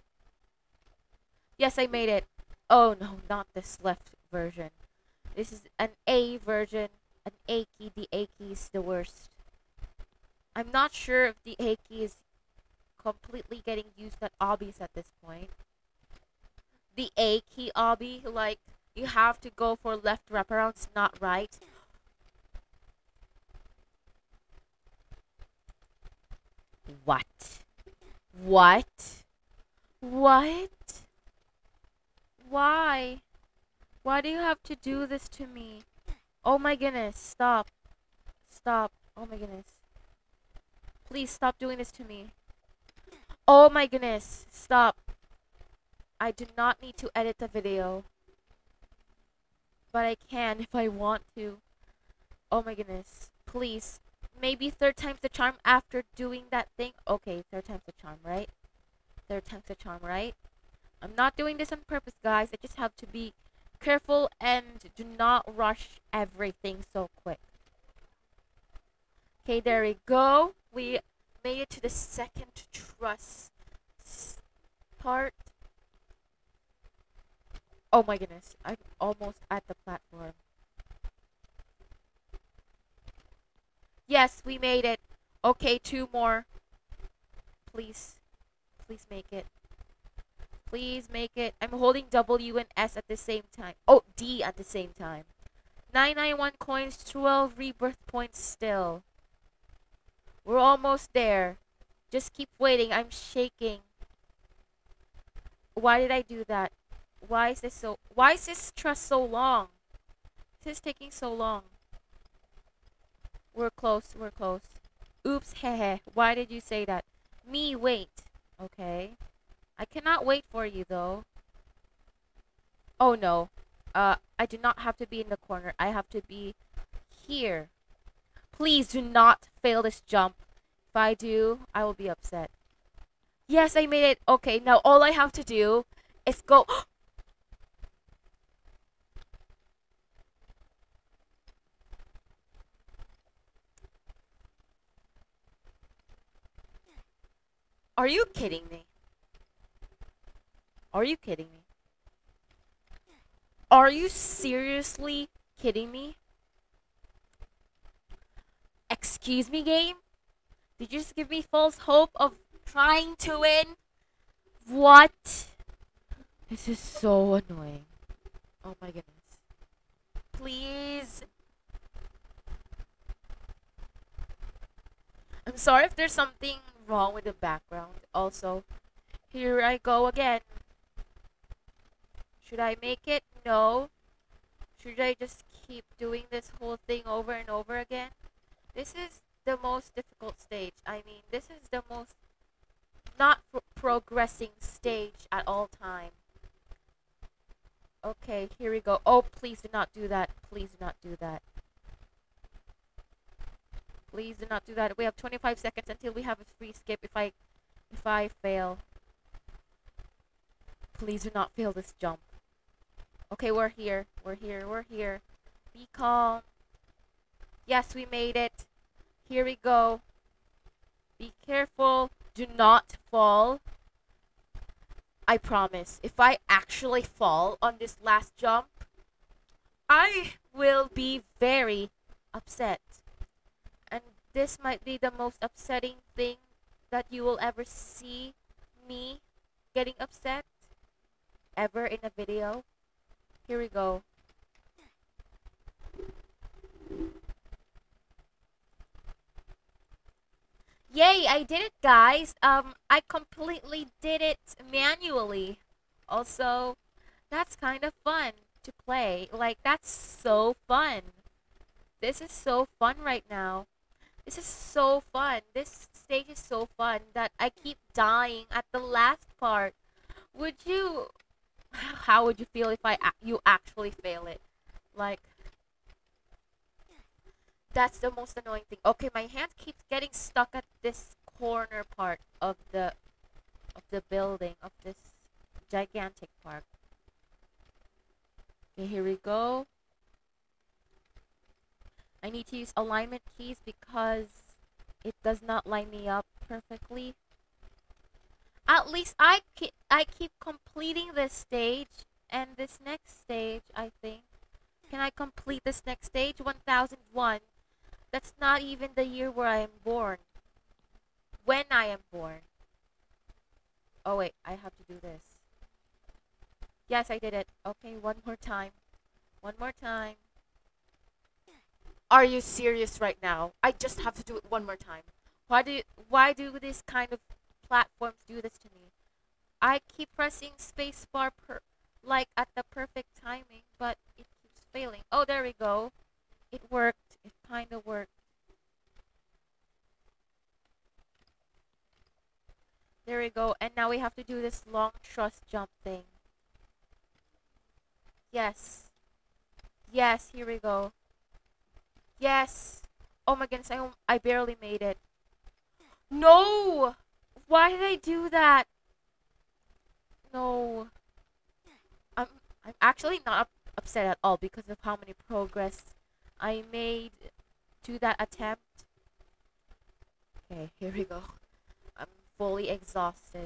Yes, I made it. Oh no, not this left version. This is an A version. An A key. The A key is the worst. I'm not sure if the A key is completely getting used at obbies at this point. The A key obby, like, you have to go for left wraparounds, not right. What? What? What? Why? Why do you have to do this to me? Oh my goodness, stop. Stop. Oh my goodness. Please stop doing this to me. Oh my goodness, stop. I do not need to edit the video. But I can if I want to. Oh my goodness. Please. Maybe third time's the charm after doing that thing. Okay, third time's the charm, right? Third time's the charm, right? I'm not doing this on purpose, guys. I just have to be careful and do not rush everything so quick. Okay, there we go. We made it to the second truss part. Oh my goodness. I'm almost at the platform. Yes, we made it. Okay, 2 more. Please. Please make it. Please make it. I'm holding W and S at the same time. Oh, D at the same time. 991 coins, 12 rebirth points still. We're almost there. Just keep waiting. I'm shaking. Why did I do that? Why is this trust so long? This is taking so long. We're close. We're close. Oops, hehe. Why did you say that? Me, wait. Okay. I cannot wait for you, though. Oh, no. I do not have to be in the corner. I have to be here. Please do not fail this jump. If I do, I will be upset. Yes, I made it. Okay, now all I have to do is go... Are you kidding me? Are you kidding me? Are you seriously kidding me? Excuse me, game? Did you just give me false hope of trying to win? What? This is so annoying. Oh my goodness. Please. I'm sorry if there's something wrong with the background. Also, here I go again. Should I make it? No. Should I just keep doing this whole thing over and over again? This is the most difficult stage. I mean, this is the most not progressing stage at all time. Okay, here we go. Oh, please do not do that. Please do not do that. Please do not do that. We have 25 seconds until we have a free skip if I fail. Please do not fail this jump. Okay, we're here. We're here. We're here. Be calm. Yes, we made it. Here we go. Be careful. Do not fall. I promise. If I actually fall on this last jump, I will be very upset. And this might be the most upsetting thing that you will ever see me getting upset ever in a video. Here we go. Yay, I did it, guys. I completely did it manually. Also, that's kind of fun to play. Like, that's so fun. This is so fun right now. This is so fun. This stage is so fun that I keep dying at the last part. Would you... How would you feel if you actually fail it? Like... That's the most annoying thing. Okay, my hand keeps getting stuck at this corner part of the building, of this gigantic park. Okay, here we go. I need to use alignment keys because it does not line me up perfectly. At least I keep completing this stage and this next stage, I think. Can I complete this next stage? 1001. That's not even the year where I am born. When I am born. Oh wait, I have to do this. Yes, I did it. Okay, one more time. One more time. Are you serious right now? I just have to do it one more time. Why do this kind of platforms do this to me? I keep pressing spacebar like at the perfect timing, but it keeps failing. Oh, there we go. It worked. It kind of worked. There we go. And now we have to do this long truss jump thing. Yes. Yes, here we go. Yes. Oh my goodness, I barely made it. No! Why did I do that? No. I'm I'm actually not upset at all because of how many progress I made to that attempt. Okay, here we go. I'm fully exhausted.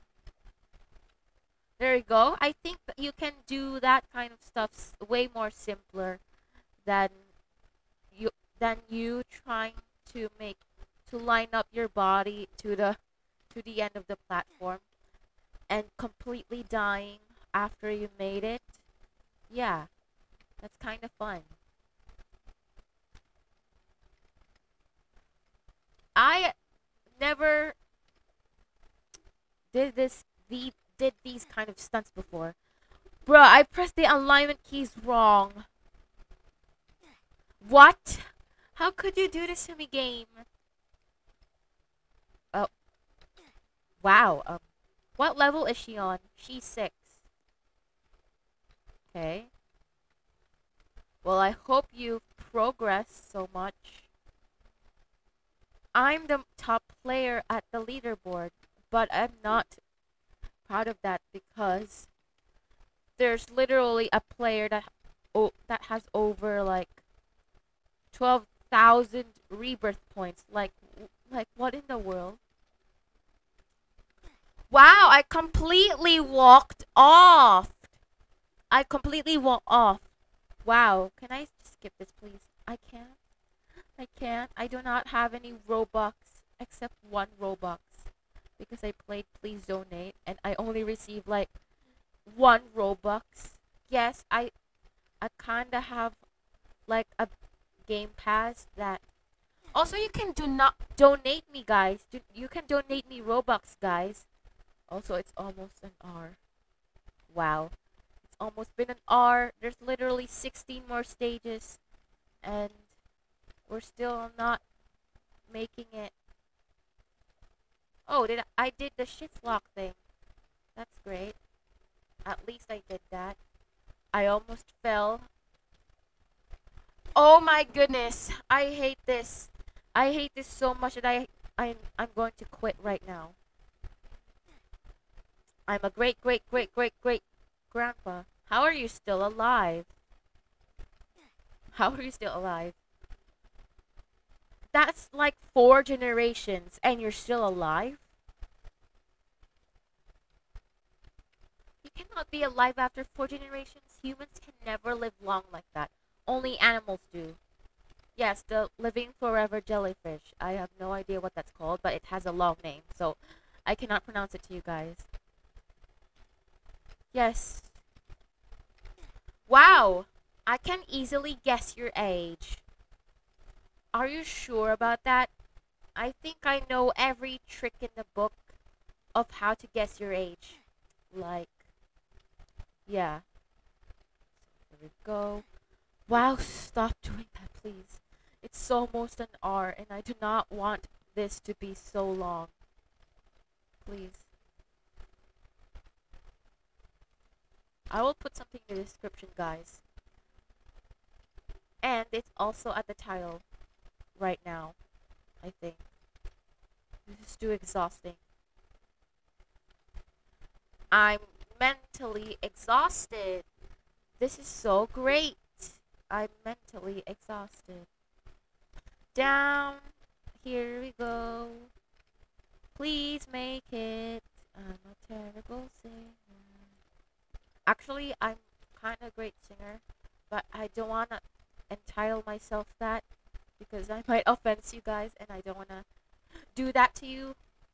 There you go. I think that you can do that kind of stuff way more simpler than you than you trying to make to line up your body to the end of the platform and completely dying after you made it. Yeah, that's kind of fun. I never did did these kind of stunts before. Bruh, I pressed the alignment keys wrong. What? How could you do this to me, game? Oh, wow. What level is she on? She's 6. Okay. Well, I hope you progress so much. I'm the top player at the leaderboard, but I'm not proud of that because there's literally a player that has over like 12,000 rebirth points. Like what in the world? Wow, I completely walked off. I completely walked off. Wow, can I skip this please? I can't. I can't. I do not have any Robux except 1 Robux because I played Please Donate and I only received like 1 Robux. Yes, I kinda have like a game pass that also you can do not donate me guys. You can donate me Robux guys. Also it's almost an hour. Wow. It's almost been an hour. There's literally 16 more stages and we're still not making it. Oh, I did the shift lock thing. That's great. At least I did that. I almost fell. Oh my goodness. I hate this. I hate this so much that I'm going to quit right now. I'm a great great grandpa. How are you still alive? How are you still alive? That's like 4 generations and you're still alive? You cannot be alive after 4 generations. Humans can never live long like that. Only animals do. Yes, the living forever jellyfish. I have no idea what that's called, but it has a long name, so I cannot pronounce it to you guys. Yes. Wow! I can easily guess your age. Are you sure about that? I think I know every trick in the book of how to guess your age. Like, yeah. There we go. Wow, stop doing that, please. It's almost an hour, and I do not want this to be so long. Please. I will put something in the description, guys. And it's also at the title right now, I think. This is too exhausting. I'm mentally exhausted. This is so great. I'm mentally exhausted. Down. Here we go. Please make it. I'm a terrible singer. Actually, I'm kind of a great singer, but I don't want to entitle myself that because I might offend you guys and I don't want to do that to you.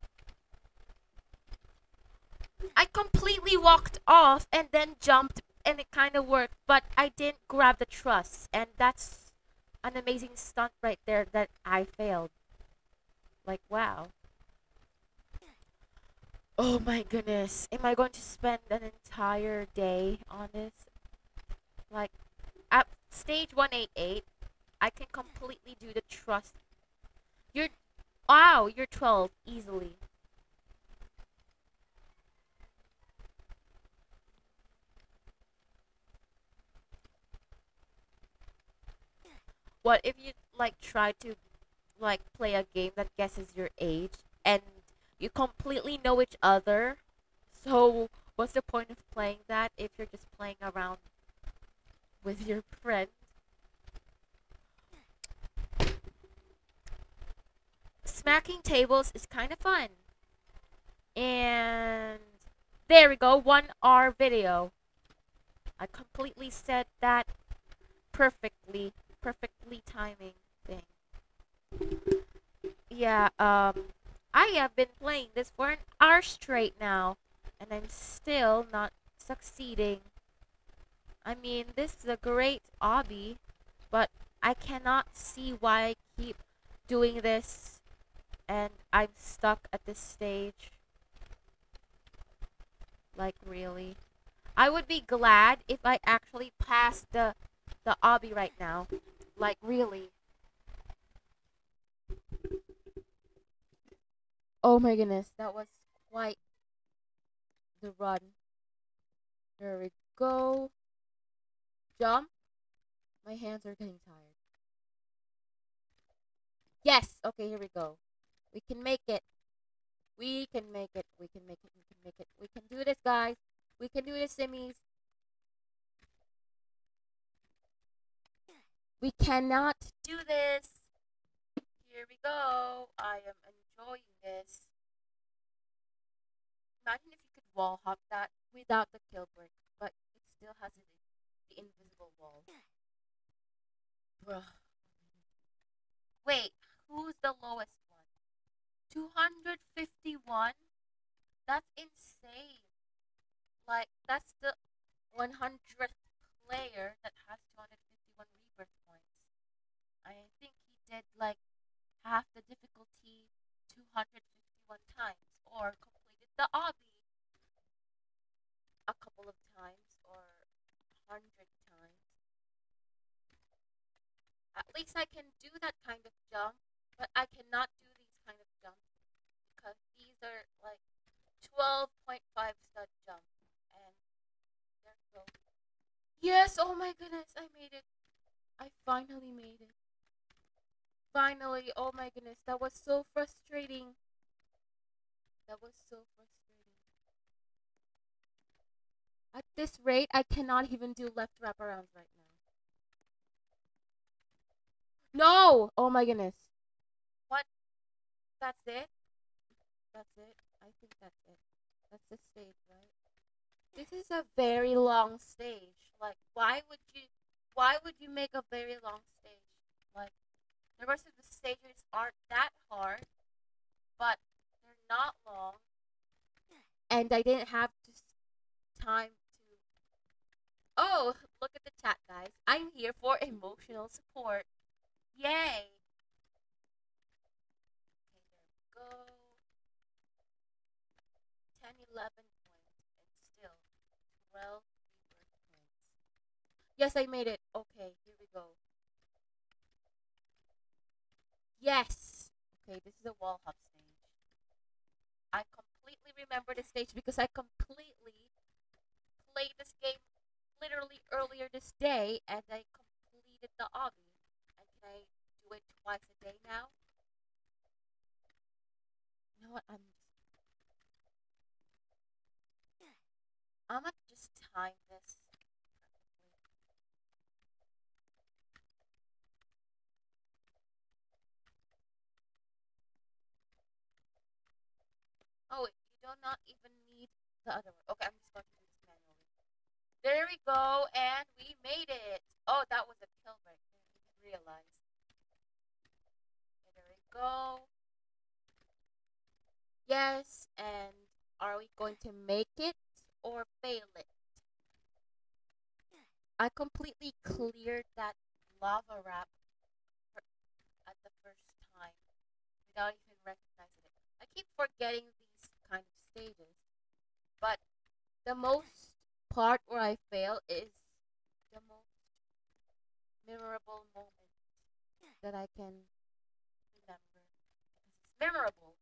I completely walked off and then jumped and it kind of worked, but I didn't grab the truss, and that's an amazing stunt right there that I failed. Like, wow. Oh my goodness. Am I going to spend an entire day on this? Like, at stage 188, I can completely do the truss. Wow, you're 12 easily. What if you like try to like play a game that guesses your age and you completely know each other? So what's the point of playing that if you're just playing around with your friend? Smacking tables is kind of fun. And there we go, 1 hour video. I completely said that perfectly, perfectly timing thing. Yeah, I have been playing this for an hour straight now, and I'm still not succeeding. I mean, this is a great hobby, but I cannot see why I keep doing this and I'm stuck at this stage. Like, really? I would be glad if I actually passed the obby right now. Like, really. Oh my goodness, that was quite the run. There we go. Jump. My hands are getting tired. Yes. Okay, here we go. We can make it. We can make it. We can make it. We can make it. We can do this, guys. We can do this, Simmies. We cannot do this. Here we go. I am enjoying this. Imagine if you could wall hop that without the kill brick, but it still has the invisible wall. Bruh. Wait, who's the lowest one? 251? That's insane. Like, that's the 100th player that has 251 rebirth points. I think he did like half the difficulty 251 times, or completed the obby a couple of times, or 100 times. At least I can do that kind of jump, but I cannot do these kind of jumps because these are like 12.5 stud jump. And there we go. Yes, oh my goodness, I made it. I finally made it. Finally, oh my goodness, that was so frustrating. That was so frustrating. At this rate, I cannot even do left wraparounds right now. No! Oh my goodness. What? That's it? That's it? I think that's it. That's the stage, right? This is a very long stage. Like, why would you make a very long stage? Like, the rest of the stages aren't that hard, but they're not long. And I didn't have time to. Oh, look at the chat, guys. I'm here for emotional support. Yay! Okay, there we go. 10, 11 points, and still 12 rebirth points. Yes, I made it. Okay, here we go. Yes! Okay, this is a wall hop stage. I completely remember this stage because I completely played this game literally earlier this day and I completed the obby. And can I do it twice a day now? You know what? I'm gonna just time this perfectly. Oh, wait, you do not even need the other one. Okay, I'm just going to do this manually. There we go, and we made it. Oh, that was a kill break. I didn't even realize. Okay, there we go. Yes, and are we going to make it or fail it? I completely cleared that lava wrap at the first time without even recognizing it. I keep forgetting these kind of stages, but the most part where I fail is the most memorable moment that I can remember. It's memorable.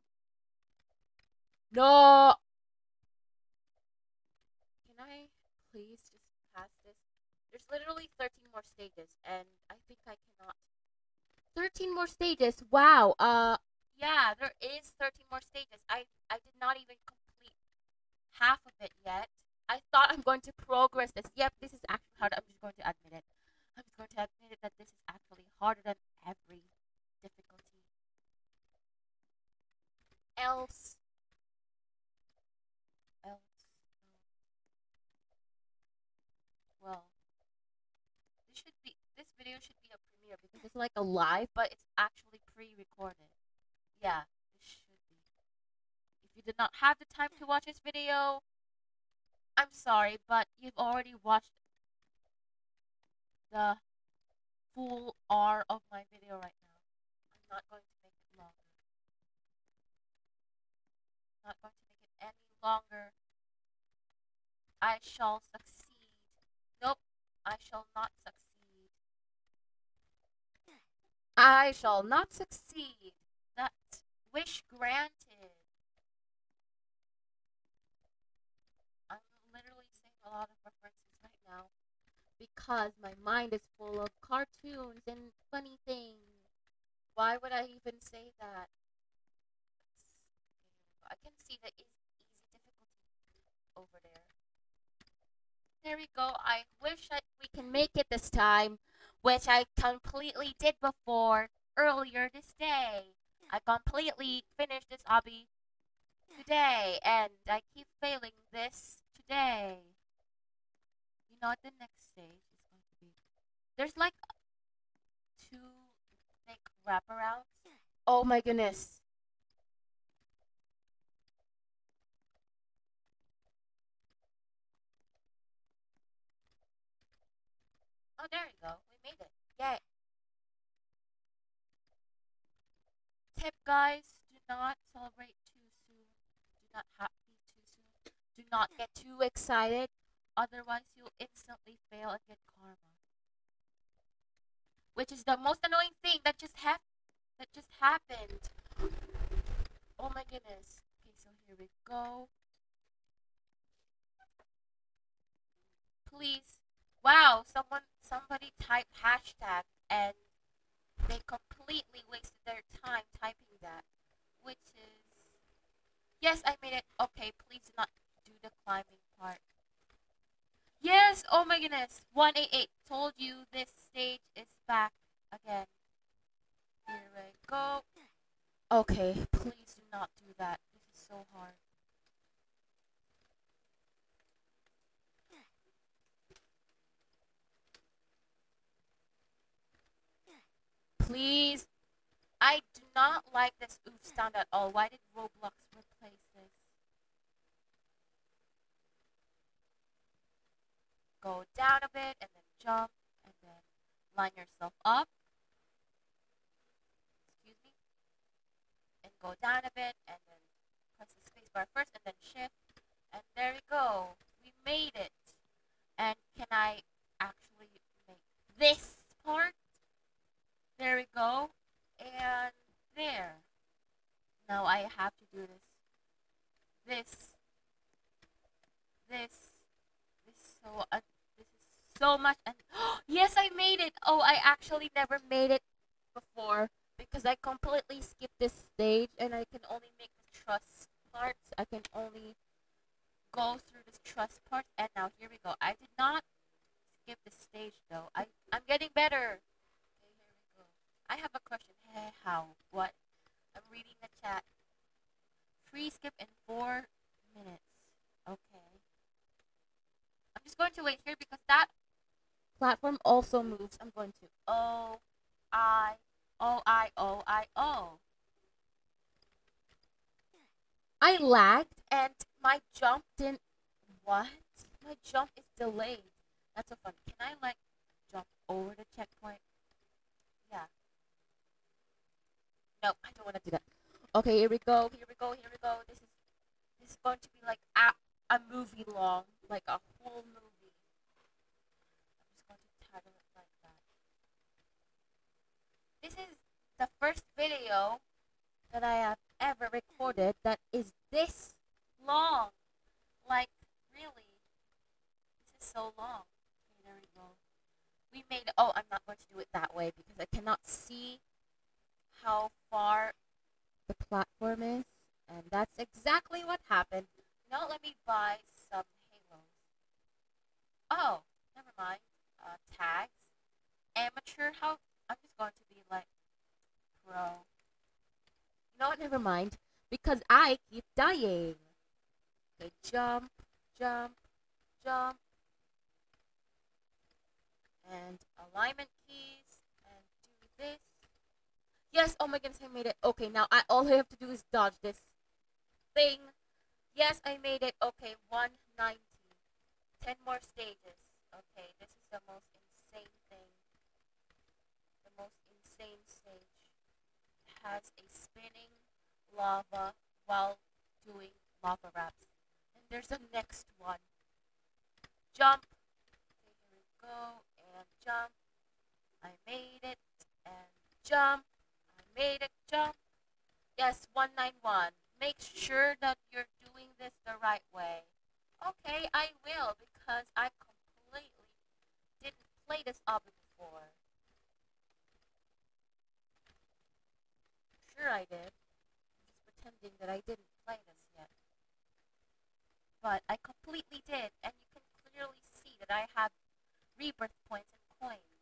No! Can I Please just pass this. There's literally 13 more stages, and I think I cannot. 13 more stages. Wow. Yeah, there is 13 more stages. I did not even complete half of it yet. I thought I'm going to progress this. Yep, this is actually hard. I'm just going to admit it. I'm just going to admit it that this is actually harder than every difficulty else. Else. Well, this video should be a premiere because it's like a live, but it's actually pre-recorded. Yeah, this should be. If you did not have the time to watch this video, I'm sorry, but you've already watched the full hour of my video right now. I'm not going to make it longer. Not going to make it any longer. I shall succeed. Nope, I shall not succeed. I shall not succeed. That wish granted. I'm literally saying a lot of references right now because my mind is full of cartoons and funny things. Why would I even say that? I can see the easy difficulty over there. There we go. I wish we can make it this time, which I completely did before earlier this day. I completely finished this hobby today, and I keep failing this today. You know what the next stage is going to be? There's like two thick wraparounds. Oh my goodness. Oh, there we go. We made it. Yay. Tip, guys, do not celebrate too soon. Do not be too soon. Do not get too excited. Otherwise, you'll instantly fail and get karma. Which is the most annoying thing that just happened. Oh my goodness. Okay, so here we go. Please. Wow, somebody typed hashtag and they completely wasted their time typing that. Which is yes, I made it. Okay, please do not do the climbing part. Yes, oh my goodness. 188 told you this stage is back again. Here we go. Okay, please do not do that. This is so hard. Please. I do not like this oof sound at all. Why did Roblox replace this? Go down a bit and then jump and then line yourself up. Excuse me. And go down a bit and then press the spacebar first and then shift. And there we go. We made it. And can I actually make this part? There we go. And there. Now I have to do this. This. This is so much. And yes, I made it. Oh, I actually never made it before because I completely skipped this stage and I can only make the truss parts. I can only go through this truss part. And now here we go. I did not skip the stage though. I'm getting better. Okay, here we go. I have a question. Hey, how? What? I'm reading the chat. Free skip in 4 minutes. Okay. I'm just going to wait here because that platform also moves. I'm going to O. I lagged and my jump didn't. What? My jump is delayed. That's so funny. Can I like jump over the checkpoint? Yeah. No, I don't want to do that. Okay, here we go. Here we go. Here we go. This is going to be like a movie long, like a whole movie. I'm just going to title it like that. This is the first video that I have ever recorded that is this long. Like, really. This is so long. Okay, there we go. We made. Oh, I'm not going to do it that way because I cannot see how far the platform is, and that's exactly what happened. Now let me buy some halos. Oh, never mind. Tags. Amateur. How? I'm just going to be like pro. No, never mind. Because I keep dying. Okay, jump, jump, jump, and alignment keys, and do this. Yes, oh my goodness, I made it. Okay, now all I have to do is dodge this thing. Yes, I made it. Okay, 190. 10 more stages. Okay, this is the most insane thing. The most insane stage. It has a spinning lava while doing lava raps. And there's a next one. Jump. Okay, here we go. And jump. I made it. And jump. I made it. Jump. Yes, 191. Make sure that you're doing this the right way. Okay, I will because I completely didn't play this Obby before. Sure I did. I'm just pretending that I didn't play this yet. But I completely did, and you can clearly see that I have rebirth points and coins.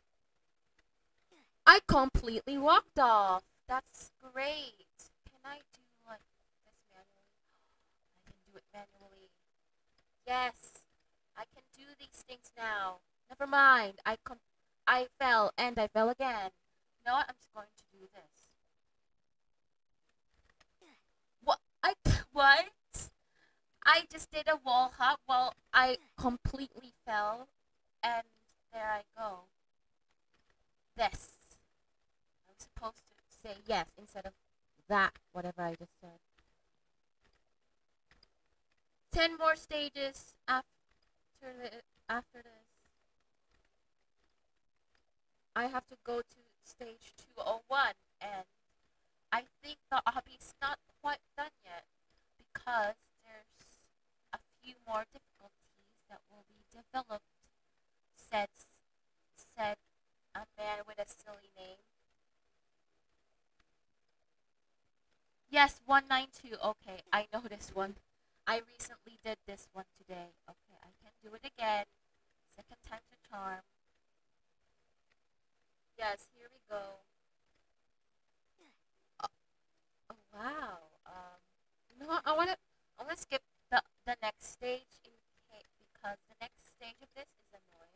I completely walked off. That's great. Can I do like this manually? I can do it manually. Yes, I can do these things now. Never mind. I fell and I fell again. You know what? I'm just going to do this. What? What? I just did a wall hop while I completely fell, and there I go. This. I'm supposed to say yes instead of that, whatever I just said. 10 more stages after this. I have to go to stage 201, and I think the obby's not quite done yet because there's a few more difficulties that will be developed, said a man with a silly name. Yes, 192. Okay, I know this one. I recently did this one today. Okay, I can do it again. Second time's a charm. Yes, here we go. Oh, oh wow. You know what? I wanna skip the next stage in case because the next stage of this is annoying.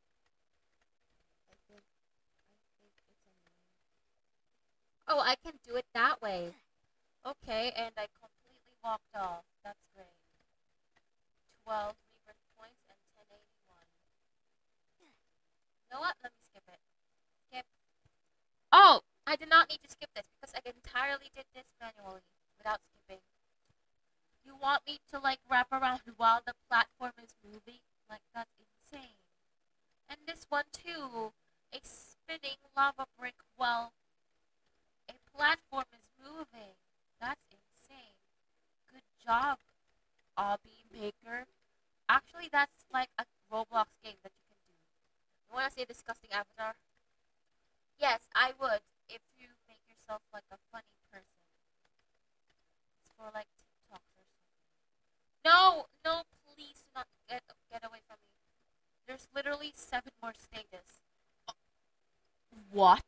I think it's annoying. Oh, I can do it that way. Okay, and I completely walked off. That's great. 12 rebirth points and 1081. You know what? Let me skip it. Skip. Oh! I did not need to skip this because I entirely did this manually without skipping. You want me to like wrap around while the platform is moving? Like that's insane. And this one too. A spinning lava brick while a platform is moving. That's insane. Good job, Obby Maker. Actually, that's like a Roblox game that you can do. You want to say disgusting avatar? Yes, I would if you make yourself like a funny person. It's for like TikToks or something. No, no, please do not get away from me. There's literally 7 more stages. What?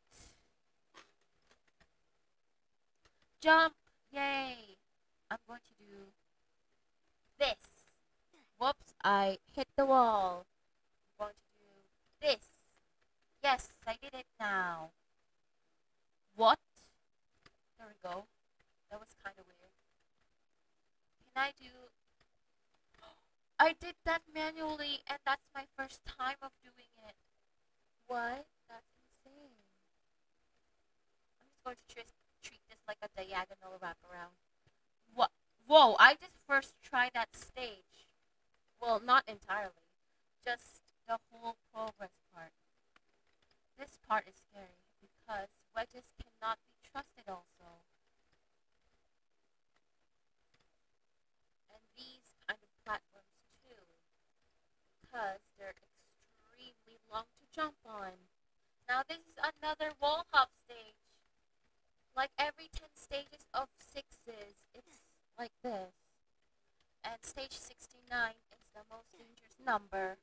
Jump! Yay! I'm going to do this. Whoops, I hit the wall. I'm going to do this. Yes, I did it now. What? There we go. That was kind of weird. Can I do... I did that manually, and that's my first time of doing it. What? That's insane. I'm just going to treat this like a diagonal wraparound. What? Whoa, I just first tried that stage. Well, not entirely. Just the whole progress part. This part is scary because wedges cannot be trusted also. And these kind of platforms too. because they're extremely long to jump on. Now this is another wall hop stage. Like every 10 stages of sixes, it's like this. And stage 69 is the most dangerous number.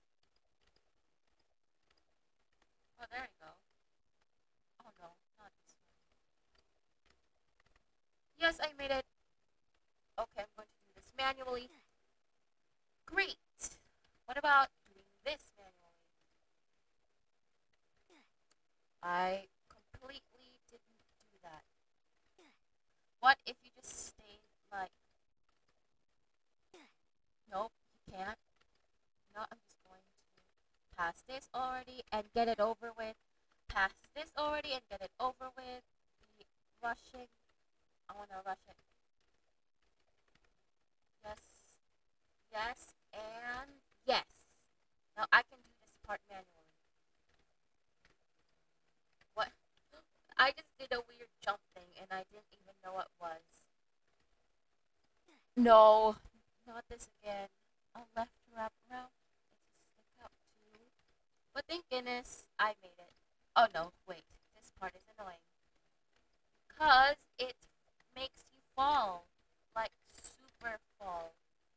Oh, there you go. Oh no, not this one. Yes, I made it. Okay, I'm going to do this manually. Great. What about doing this manually? I completely didn't do that. What if you just stayed like, nope, you can't. No, I'm just going to pass this already and get it over with. Pass this already and get it over with. The rushing. I want to rush it. Yes. Yes. And yes. Now I can do this part manually. What? I just did a weird jump thing and I didn't even know what it was. No. Not this again. A left wrap around. It's a stick up too. But thank goodness I made it. Oh no, wait. This part is annoying. Because it makes you fall. Like super fall.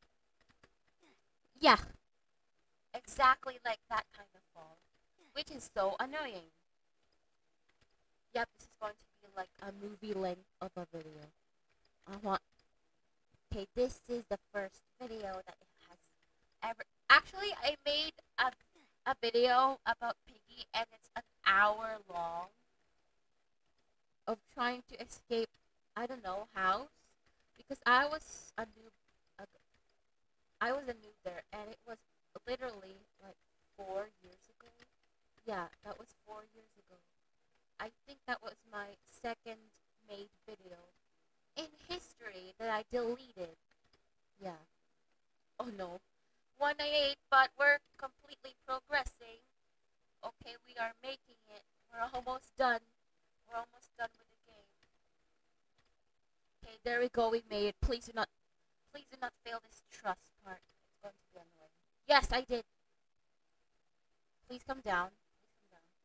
Yeah. Exactly like that kind of fall. Which is so annoying. Yep, this is going to be like a movie length of a video. I want. Okay, this is the first video that it has ever. Actually, I made a video about Piggy, and it's an hour long of trying to escape. I don't know house because a, I was a noob there, and it was literally like 4 years ago. Yeah, that was 4 years ago. I think that was my second made video in history that I deleted. Yeah. Oh no. 198, but we're completely progressing. Okay, we are making it. We're almost done. We're almost done with the game. Okay, there we go. We made it. Please do not fail this trust part. It's going to be annoying. Yes, I did. Please come down. Please come down.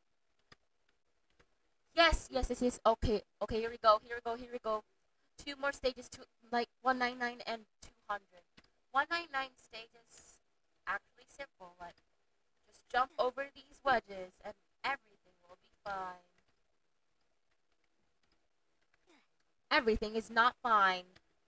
Yes, yes, this is okay. Okay, here we go. Here we go. Here we go. Two more stages to like 199 and 200. 199 stages actually simple. Like just jump over these wedges and everything will be fine. Everything is not fine.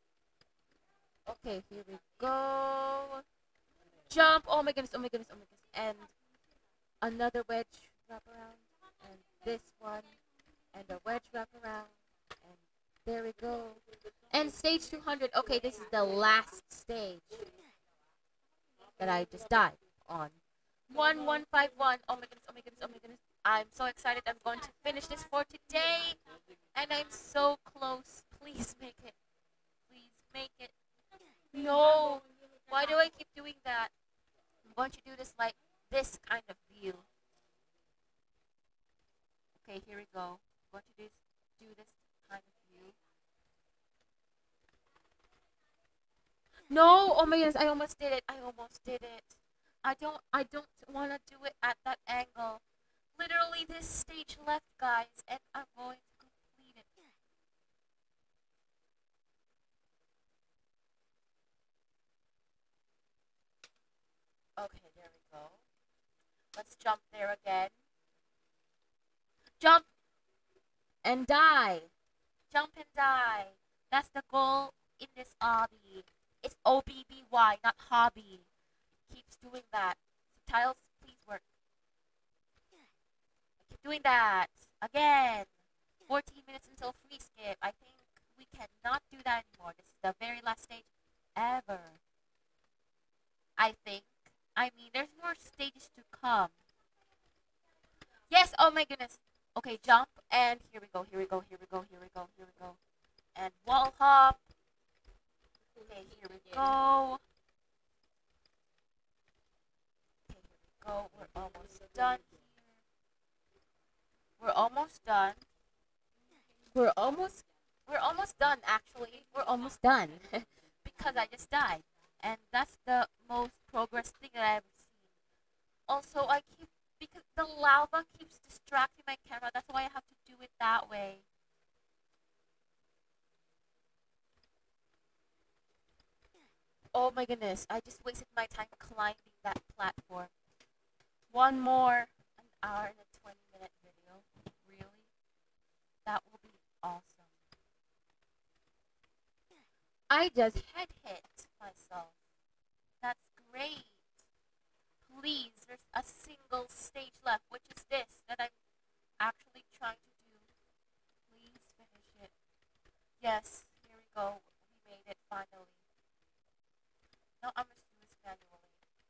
Okay, here we go. Jump. Oh my goodness. Oh my goodness. Oh my goodness. And another wedge wrap around. And this one. And a wedge wrap around. And there we go. And stage 200. Okay, this is the last stage that I just died on. 1151. Oh my goodness. Oh my goodness. Oh my goodness. I'm so excited. I'm going to finish this for today. And I'm so close. Please make it. Please make it. No. Why do I keep doing that? I'm going to do this like this kind of view. Okay, here we go. I'm going to do this kind of view. No! Oh my goodness, I almost did it. I almost did it. I don't want to do it at that angle. Literally this stage left, guys, and I'm going to complete it. Okay, there we go. Let's jump there again. Jump and die. Jump and die. That's the goal in this obby. It's OBBY, not hobby. Keeps doing that. Tiles, please work. I keep doing that. Again. 14 minutes until free skip. I think we cannot do that anymore. This is the very last stage ever. I think. I mean, there's more stages to come. Yes, oh my goodness. Okay, jump, and here we go, here we go, here we go, here we go, here we go. And wall hop. Okay, here we go. Okay, here we go. We're almost done here. We're almost done. We're almost done, actually. We're almost done. Because I just died. And that's the most progress thing that I've ever seen. Also, I keep because the lava keeps distracting my camera. That's why I have to do it that way. Oh my goodness, I just wasted my time climbing that platform. One more an hour and a 20-minute video. Really? That will be awesome. I just head hit myself. That's great. Please, there's a single stage left, which is this that I'm actually trying to do. Please finish it. Yes, here we go. We made it finally. Now I'm gonna do this manually.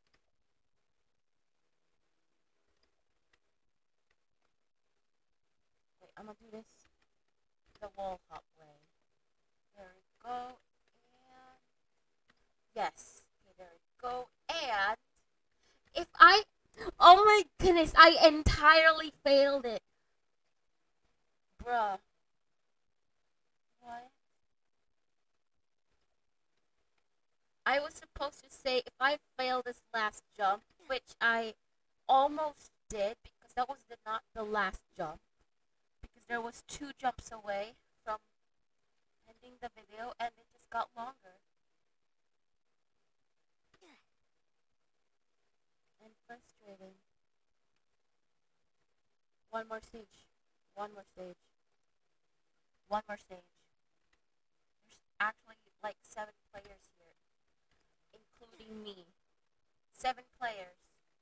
Wait, I'm gonna do this the wall hop way. There we go. And yes. Okay, there we go. And if I oh my goodness, I entirely failed it. Bruh. What? I was supposed to say if I fail this last jump, which I almost did because that was not the last jump. Because there was 2 jumps away from ending the video and it just got longer. And frustrating. One more stage. One more stage. One more stage. There's actually like 7 players here, including me. 7 players.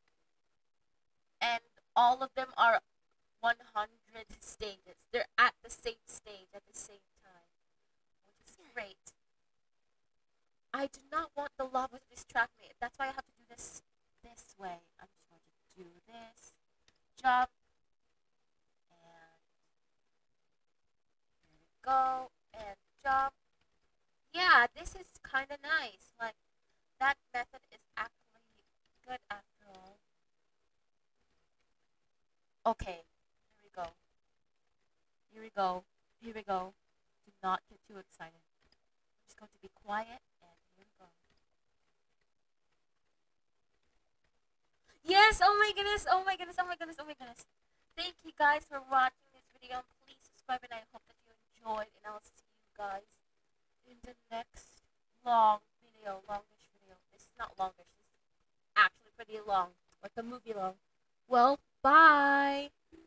And all of them are 100 stages. They're at the same stage at the same time, which is great. I do not want the lava to distract me. That's why I have to do this way. I'm just going to do this. Jump. And here we go. And jump. Yeah, this is kind of nice. Like, that method is actually good after all. Okay, here we go. Here we go. Here we go. Do not get too excited. I'm just going to be quiet and here we go. Yes! Oh my goodness! Oh my goodness! Oh my goodness! Oh my goodness! Thank you guys for watching this video. Please subscribe and I hope that you enjoyed and I'll see you guys in the next long video. Longish video. This is not longish. This is actually pretty long. Like a movie long. Well, bye!